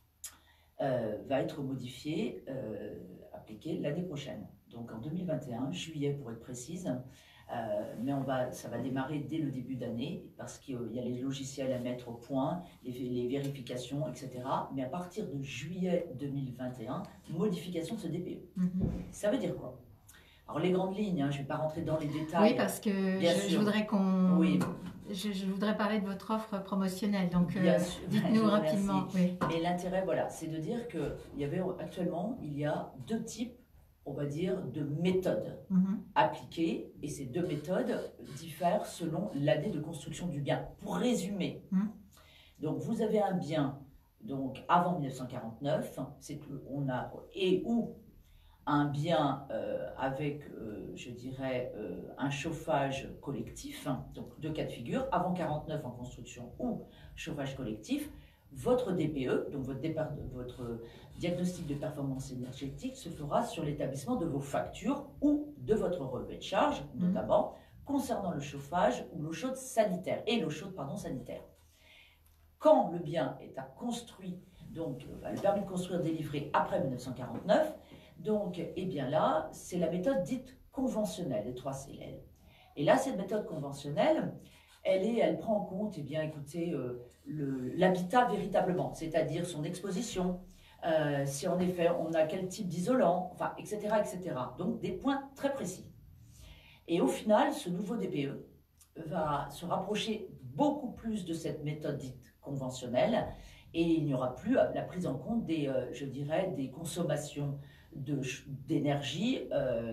va être modifié, appliqué l'année prochaine. Donc, en 2021, juillet pour être précise, mais ça va démarrer dès le début d'année parce qu'il y a les logiciels à mettre au point, les vérifications, etc. Mais à partir de juillet 2021, modification de ce DPE. Ça veut dire quoi? Alors les grandes lignes, je ne vais pas rentrer dans les détails. Oui, parce que je voudrais qu'on... Oui. Je voudrais parler de votre offre promotionnelle, donc dites-nous Je vous rapidement. Oui. Mais l'intérêt, voilà, c'est de dire qu'actuellement, il y a deux types, on va dire, de méthodes appliquées, et ces deux méthodes diffèrent selon l'année de construction du bien. Pour résumer, donc vous avez un bien donc avant 1949, c'est que on a ou un bien avec, je dirais, un chauffage collectif, donc deux cas de figure, avant 49 en construction ou chauffage collectif, votre DPE, donc votre diagnostic de performance énergétique, se fera sur l'établissement de vos factures ou de votre relevé de charge, notamment concernant le chauffage ou l'eau chaude sanitaire, sanitaire. Quand le bien est à construire, donc le permis de construire délivré après 1949, donc, eh bien là, c'est la méthode dite conventionnelle, les 3 CLL. Et là, cette méthode conventionnelle, elle prend en compte, eh bien, écoutez, l'habitat véritablement, c'est-à-dire son exposition, si en effet on a quel type d'isolant, enfin, etc., etc. Donc, des points très précis. Et au final, ce nouveau DPE va se rapprocher beaucoup plus de cette méthode dite conventionnelle, et il n'y aura plus la prise en compte je dirais, des consommations d'énergie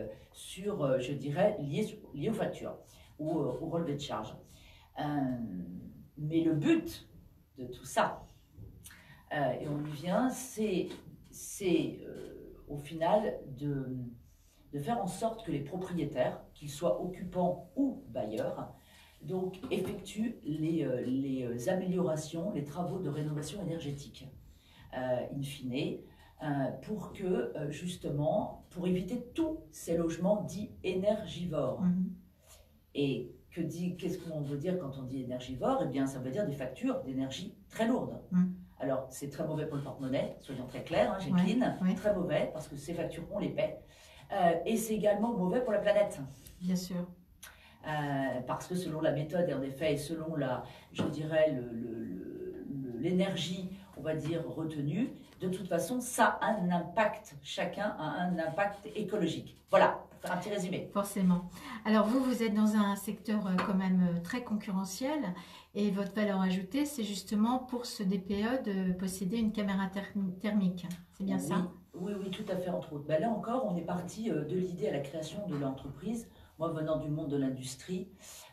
je dirais, liées aux factures ou au relevé de charge. Mais le but de tout ça, et on y vient, c'est au final de faire en sorte que les propriétaires, qu'ils soient occupants ou bailleurs, donc effectuent les améliorations, les travaux de rénovation énergétique, in fine, pour que, justement, pour éviter tous ces logements dits énergivores. Et qu'est-ce qu'on veut dire quand on dit énergivore? Eh bien, ça veut dire des factures d'énergie très lourdes. Alors, c'est très mauvais pour le porte-monnaie, soyons très clairs, Jacqueline, très mauvais, parce que ces factures, on les paie. Et c'est également mauvais pour la planète. Bien sûr. Parce que selon la méthode, et en effet, et selon je dirais, l'énergie, on va dire, retenue, de toute façon, ça a un impact, chacun a un impact écologique. Voilà, pour faire un petit résumé. Forcément. Alors vous êtes dans un secteur quand même très concurrentiel, et votre valeur ajoutée, c'est justement pour ce DPE de posséder une caméra thermique. C'est bien ça? Oui, tout à fait, entre autres. Ben là encore, on est parti de l'idée à la création de l'entreprise, moi venant du monde de l'industrie,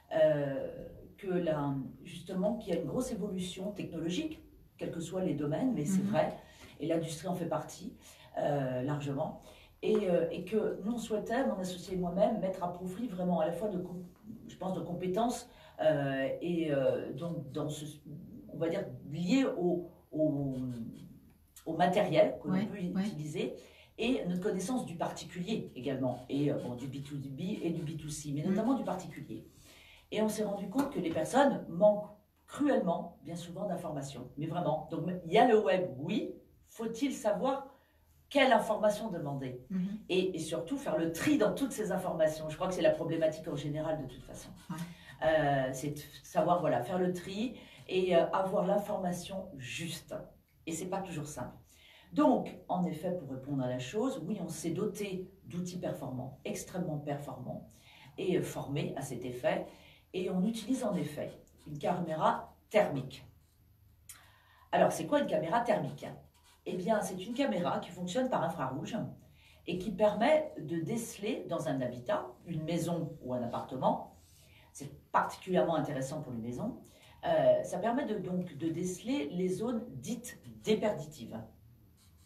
justement, qu'il y a une grosse évolution technologique, quels que soient les domaines, mais c'est vrai, et l'industrie en fait partie largement, et que nous on souhaitait, mon associé et moi-même, mettre à profit vraiment à la fois je pense, de compétences donc on va dire liées au matériel que l'on peut utiliser, et notre connaissance du particulier également, et du B2B et du B2C, mais notamment du particulier. Et on s'est rendu compte que les personnes manquent cruellement, bien souvent, d'informations. Mais vraiment, donc il y a le web, oui, faut-il savoir quelle information demander, et surtout faire le tri dans toutes ces informations. Je crois que c'est la problématique en général de toute façon. C'est de savoir, voilà, faire le tri et avoir l'information juste. Et c'est pas toujours simple. Donc, en effet, pour répondre à la chose, oui, on s'est doté d'outils performants, extrêmement performants, et formés à cet effet. Et on utilise en effet une caméra thermique. Alors, c'est quoi une caméra thermique? Eh bien, c'est une caméra qui fonctionne par infrarouge et qui permet de déceler dans un habitat, une maison ou un appartement. C'est particulièrement intéressant pour les maisons. Ça permet donc de déceler les zones dites déperditives.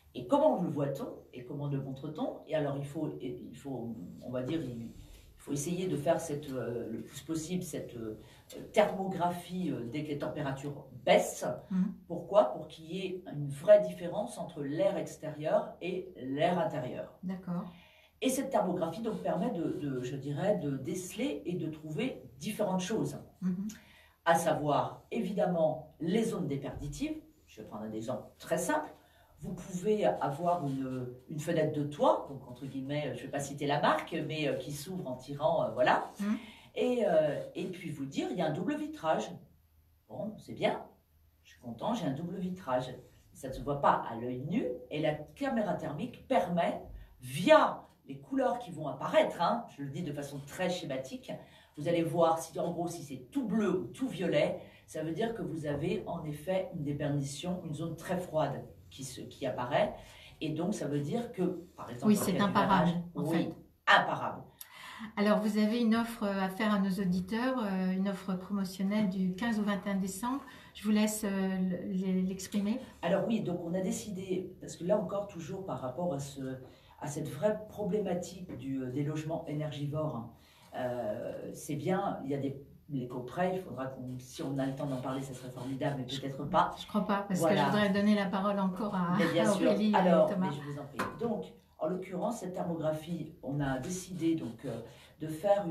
Et comment le voit-on et comment le montre-t-on? Et alors il faut, on va dire, il faut essayer de faire le plus possible cette thermographie dès que les températures baissent. Pourquoi? Pour qu'il y ait une vraie différence entre l'air extérieur et l'air intérieur. D'accord. Et cette thermographie donc permet je dirais, de déceler et de trouver différentes choses. À savoir, évidemment, les zones déperditives. Je vais prendre un exemple très simple. Vous pouvez avoir une fenêtre de toit, donc entre guillemets, je ne vais pas citer la marque, mais qui s'ouvre en tirant, voilà. Et puis vous dire, il y a un double vitrage. Bon, c'est bien, je suis content, j'ai un double vitrage. Ça ne se voit pas à l'œil nu, et la caméra thermique permet, via les couleurs qui vont apparaître, hein, je le dis de façon très schématique, vous allez voir, en gros, si c'est tout bleu ou tout violet, ça veut dire que vous avez en effet une déperdition, une zone très froide qui apparaît. Et donc, ça veut dire que, par exemple... Oui, c'est imparable, en fait. Imparable. Alors, vous avez une offre à faire à nos auditeurs, une offre promotionnelle du 15 au 21 décembre. Je vous laisse l'exprimer. Alors oui, donc on a décidé, parce que là encore, toujours par rapport à cette vraie problématique des logements énergivores, c'est bien, il y a les coprets, il faudra si on a le temps d'en parler, ça serait formidable, mais peut-être pas. Je ne crois pas, parce voilà. que je voudrais donner la parole encore à Aurélie sûr. Alors, et Thomas. Mais je vous en prie. Donc, en l'occurrence, cette thermographie, on a décidé donc de faire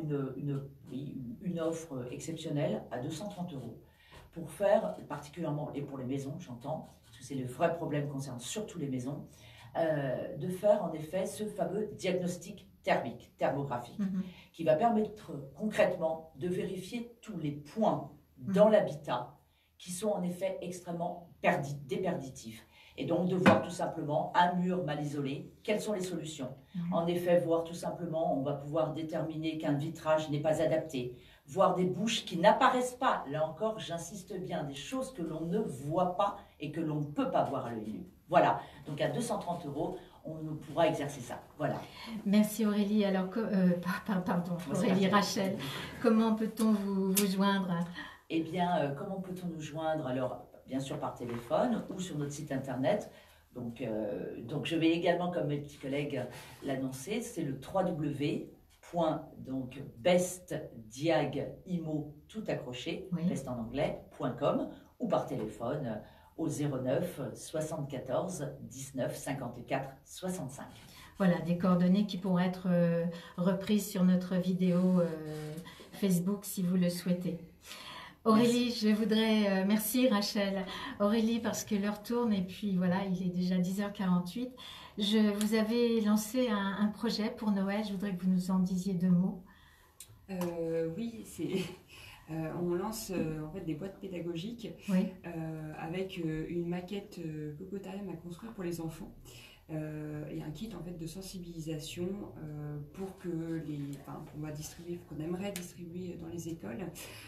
une offre exceptionnelle à 230 € pour faire, particulièrement, et pour les maisons, j'entends, parce que c'est le vrai problème concerne surtout les maisons, de faire en effet ce fameux diagnostic thermographique, qui va permettre concrètement de vérifier tous les points dans l'habitat qui sont en effet extrêmement déperditifs. Et donc de voir tout simplement un mur mal isolé, quelles sont les solutions. En effet, voir tout simplement, on va pouvoir déterminer qu'un vitrage n'est pas adapté, voir des bouches qui n'apparaissent pas, là encore j'insiste bien, des choses que l'on ne voit pas et que l'on ne peut pas voir à l'œil nu. Voilà, donc à 230 €, on pourra exercer ça. Voilà. Merci Aurélie. Alors, pardon, Aurélie, Rachel, comment peut-on vous joindre? Eh bien, comment peut-on nous joindre? Alors, bien sûr par téléphone ou sur notre site internet. Donc je vais également, comme mes petits collègues l'annoncer, c'est le www.bestdiagimo tout accroché, best en anglais.com, ou par téléphone au 09 74 19 54 65. Voilà, des coordonnées qui pourront être reprises sur notre vidéo Facebook si vous le souhaitez. Aurélie, merci. Je voudrais... merci Rachel. Aurélie, parce que l'heure tourne et puis voilà, il est déjà 10h48. Vous avez lancé un projet pour Noël, je voudrais que vous nous en disiez 2 mots. Oui, on lance en fait des boîtes pédagogiques avec une maquette cocotarium à construire pour les enfants. Et un kit en fait de sensibilisation pour que qu'on aimerait distribuer dans les écoles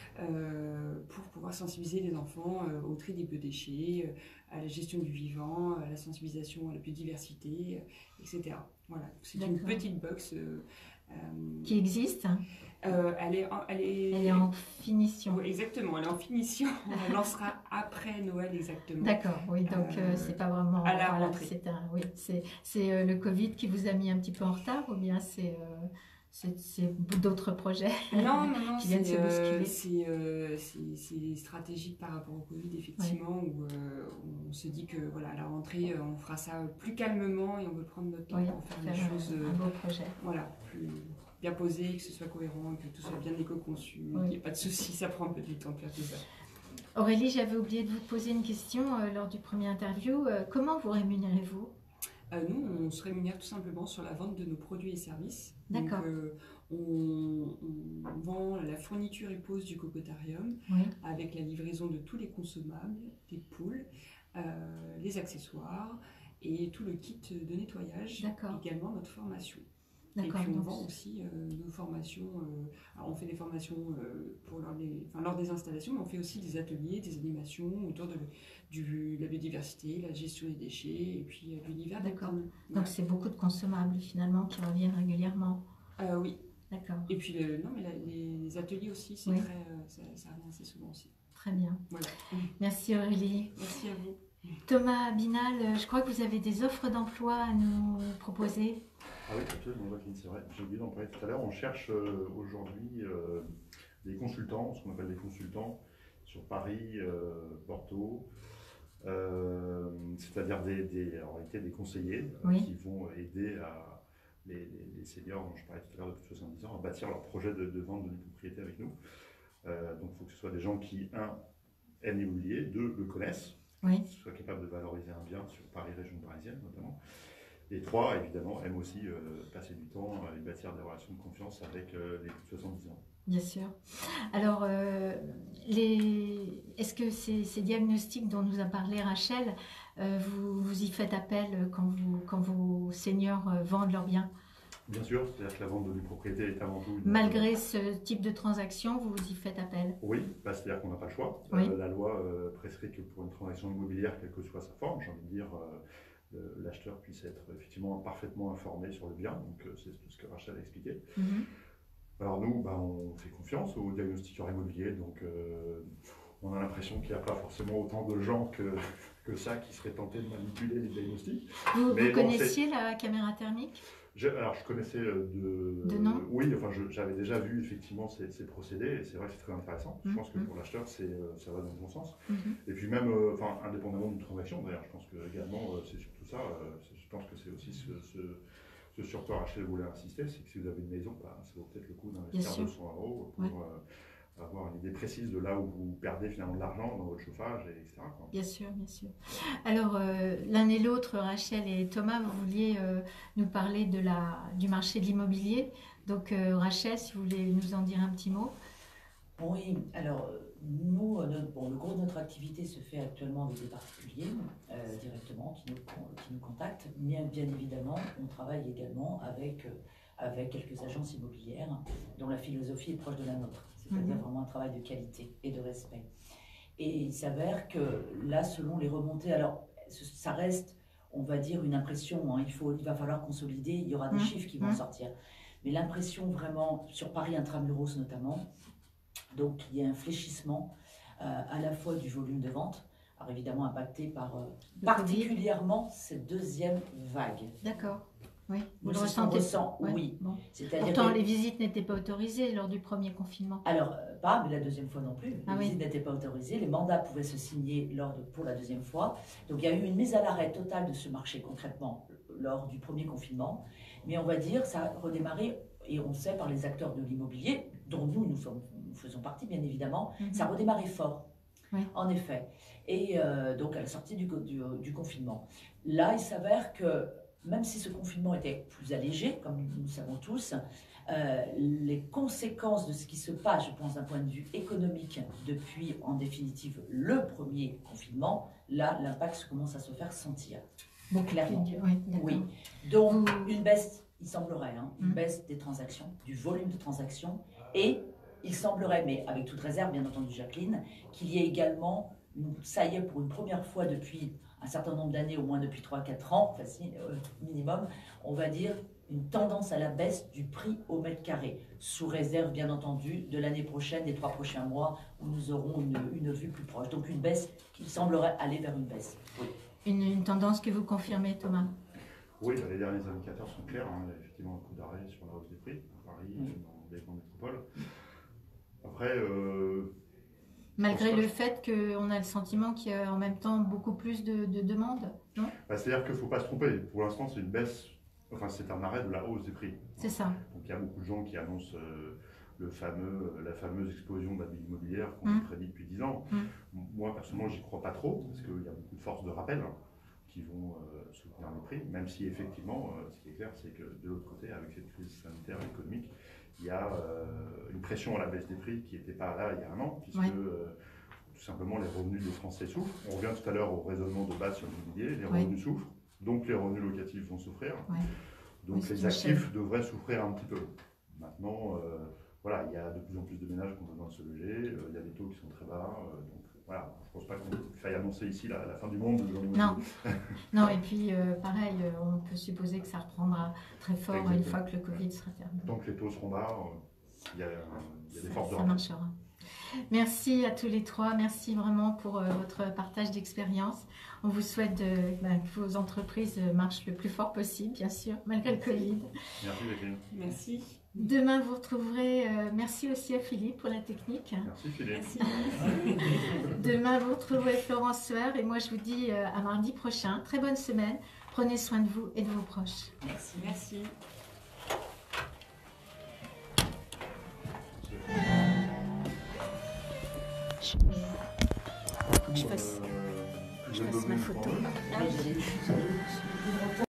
pour pouvoir sensibiliser les enfants au tri des biodéchets, à la gestion du vivant, à la sensibilisation à la biodiversité, etc. Voilà, c'est une petite box qui existe. Elle est en finition. Oui, exactement, elle est en finition. On la lancera après Noël exactement. D'accord, oui, donc c'est pas vraiment... à la rentrée. C'est le Covid qui vous a mis un petit peu en retard ou bien c'est d'autres projets qui viennent se bousculer? C'est stratégique par rapport au Covid, effectivement, où on se dit que voilà, à la rentrée, on fera ça plus calmement et on veut prendre notre temps pour faire les choses... un beau projet. Voilà, plus bien posé, que ce soit cohérent, que tout soit bien éco-conçu, qu'il n'y ait pas de soucis, ça prend un peu du temps de faire tout ça. Aurélie, j'avais oublié de vous poser une question lors du premier interview. Comment vous rémunérez-vous? Nous, on se rémunère tout simplement sur la vente de nos produits et services. D'accord. Donc, on vend la fourniture et pose du cocotarium avec la livraison de tous les consommables, des poules, les accessoires et tout le kit de nettoyage, également notre formation. Et puis on vend aussi nos formations, alors on fait des formations lors des installations, mais on fait aussi des ateliers, des animations autour de la biodiversité, la gestion des déchets et puis l'univers des poules. Donc c'est beaucoup de consommables finalement qui reviennent régulièrement. Oui. D'accord. Et puis les ateliers aussi, ça revient assez souvent aussi. Très bien. Voilà. Merci Aurélie. Merci à vous. Thomas Binal, je crois que vous avez des offres d'emploi à nous proposer. Ah oui, absolument, Jacqueline, c'est vrai. J'ai oublié d'en parler tout à l'heure. On cherche aujourd'hui des consultants, ce qu'on appelle des consultants, sur Paris, Porto, c'est-à-dire en réalité des conseillers Oui. qui vont aider les seniors dont je parlais tout à l'heure de plus de 70 ans à bâtir leur projet de vente de propriété avec nous. Donc il faut que ce soit des gens qui, un, aiment l'immobilier, deux, le connaissent, Oui. soient capables de valoriser un bien sur Paris, région parisienne notamment. Et trois, évidemment, aiment aussi passer du temps et bâtir des relations de confiance avec les plus de 70 ans. Bien sûr. Alors, est-ce que ces diagnostics dont nous a parlé Rachel, vous y faites appel quand vos seniors vendent leurs biens? Bien sûr, c'est-à-dire que la vente de propriété est avant tout... Malgré ce type de transaction, vous y faites appel? Oui, c'est-à-dire qu'on n'a pas le choix. Oui. La loi prescrit que pour une transaction immobilière, quelle que soit sa forme, j'ai envie de dire, l'acheteur puisse être effectivement parfaitement informé sur le bien. Donc c'est tout ce que Rachel a expliqué. Alors nous, on fait confiance aux diagnostiqueurs immobiliers, donc on a l'impression qu'il n'y a pas forcément autant de gens que ça qui seraient tentés de manipuler les diagnostics. Vous connaissiez la caméra thermique? Alors je connaissais de nom. Oui, enfin j'avais déjà vu effectivement ces procédés et c'est vrai que c'est très intéressant. Je pense que pour l'acheteur ça va dans le bon sens. Et puis même, indépendamment d'une transaction d'ailleurs, je pense que également c'est surtout ça. Je pense que c'est aussi ce sur quoi Rachel voulait insister, c'est que si vous avez une maison, ça vaut peut-être le coup d'investir 200 € pour avoir une idée précise de là où vous perdez finalement de l'argent dans votre chauffage, etc. quoi. Bien sûr, bien sûr. Alors, l'un et l'autre, Rachel et Thomas, vous vouliez nous parler du marché de l'immobilier. Donc, Rachel, si vous voulez nous en dire un petit mot. Oui, alors nous, le gros de notre activité se fait actuellement avec des particuliers directement qui nous contactent. Bien évidemment, on travaille également avec quelques agences immobilières dont la philosophie est proche de la nôtre, c'est-à-dire vraiment un travail de qualité et de respect. Et il s'avère que là, selon les remontées, alors ça reste, on va dire, une impression, hein, il va falloir consolider, il y aura des chiffres qui vont sortir. Mais l'impression vraiment, sur Paris intramuros notamment, donc il y a un fléchissement à la fois du volume de vente, alors évidemment impacté par particulièrement cette deuxième vague. D'accord. Oui, vous le ressentez? Oui. Bon. C'est-à-dire pourtant, les visites n'étaient pas autorisées lors du premier confinement. Alors, mais la deuxième fois non plus. Les visites n'étaient pas autorisées. Les mandats pouvaient se signer pour la deuxième fois. Donc, il y a eu une mise à l'arrêt totale de ce marché concrètement lors du premier confinement. Mais on va dire, ça a redémarré, et on sait par les acteurs de l'immobilier, dont nous faisons partie bien évidemment, ça a redémarré fort. Oui. En effet. Et donc, à la sortie du confinement. Là, il s'avère que même si ce confinement était plus allégé, comme nous le savons tous, les conséquences de ce qui se passe, je pense d'un point de vue économique, depuis en définitive le premier confinement, là l'impact commence à se faire sentir. Bon, clairement. Oui. Donc une baisse, il semblerait, une baisse des transactions, du volume de transactions, et il semblerait, mais avec toute réserve bien entendu Jacqueline, qu'il y ait également, ça y est pour une première fois depuis un certain nombre d'années, au moins depuis 3-4 ans, minimum, on va dire une tendance à la baisse du prix au mètre carré, sous réserve bien entendu de l'année prochaine, des 3 prochains mois, où nous aurons une vue plus proche. Donc une baisse qui semblerait aller vers une baisse. Oui. Une tendance que vous confirmez, Thomas? Oui, les derniers indicateurs sont clairs. Il y a effectivement un coup d'arrêt sur la hausse des prix à Paris, dans les grandes métropoles. Après... Malgré le fait qu'on a le sentiment qu'il y a en même temps beaucoup plus de demandes, non? C'est-à-dire qu'il ne faut pas se tromper. Pour l'instant, c'est une baisse, c'est un arrêt de la hausse des prix. C'est ça. Donc il y a beaucoup de gens qui annoncent la fameuse explosion de la bulle immobilière qu'on prédit depuis 10 ans. Moi, personnellement, j'y crois pas trop, parce qu'il y a beaucoup de forces de rappel qui vont soutenir les prix, même si effectivement, ce qui est clair, c'est que de l'autre côté, avec cette crise sanitaire et économique, il y a une pression à la baisse des prix qui n'était pas là il y a un an, puisque tout simplement les revenus des Français souffrent. On revient tout à l'heure au raisonnement de base sur l'immobilier, les revenus souffrent, donc les revenus locatifs vont souffrir, donc les actifs devraient souffrir un petit peu. Maintenant, il y a de plus en plus de ménages qui ont besoin de se loger, il y a des taux qui sont très bas, donc voilà, je ne pense pas qu'il faille annoncer ici la fin du monde. Non, non, et puis pareil, on peut supposer que ça reprendra très fort. Exactement. Une fois que le Covid sera terminé. Tant que les taux seront bas, il y a des forces de ça marchera. Merci à tous les trois. Merci vraiment pour votre partage d'expérience. On vous souhaite que vos entreprises marchent le plus fort possible, bien sûr, malgré le Covid. Merci Jacqueline. Merci. Demain, vous retrouverez... merci aussi à Philippe pour la technique. Merci Philippe. Merci. Demain, vous retrouverez Florence Sueur. Et moi, je vous dis à mardi prochain. Très bonne semaine. Prenez soin de vous et de vos proches. Merci. Merci. Je fasse ma photo. Ah, vous avez-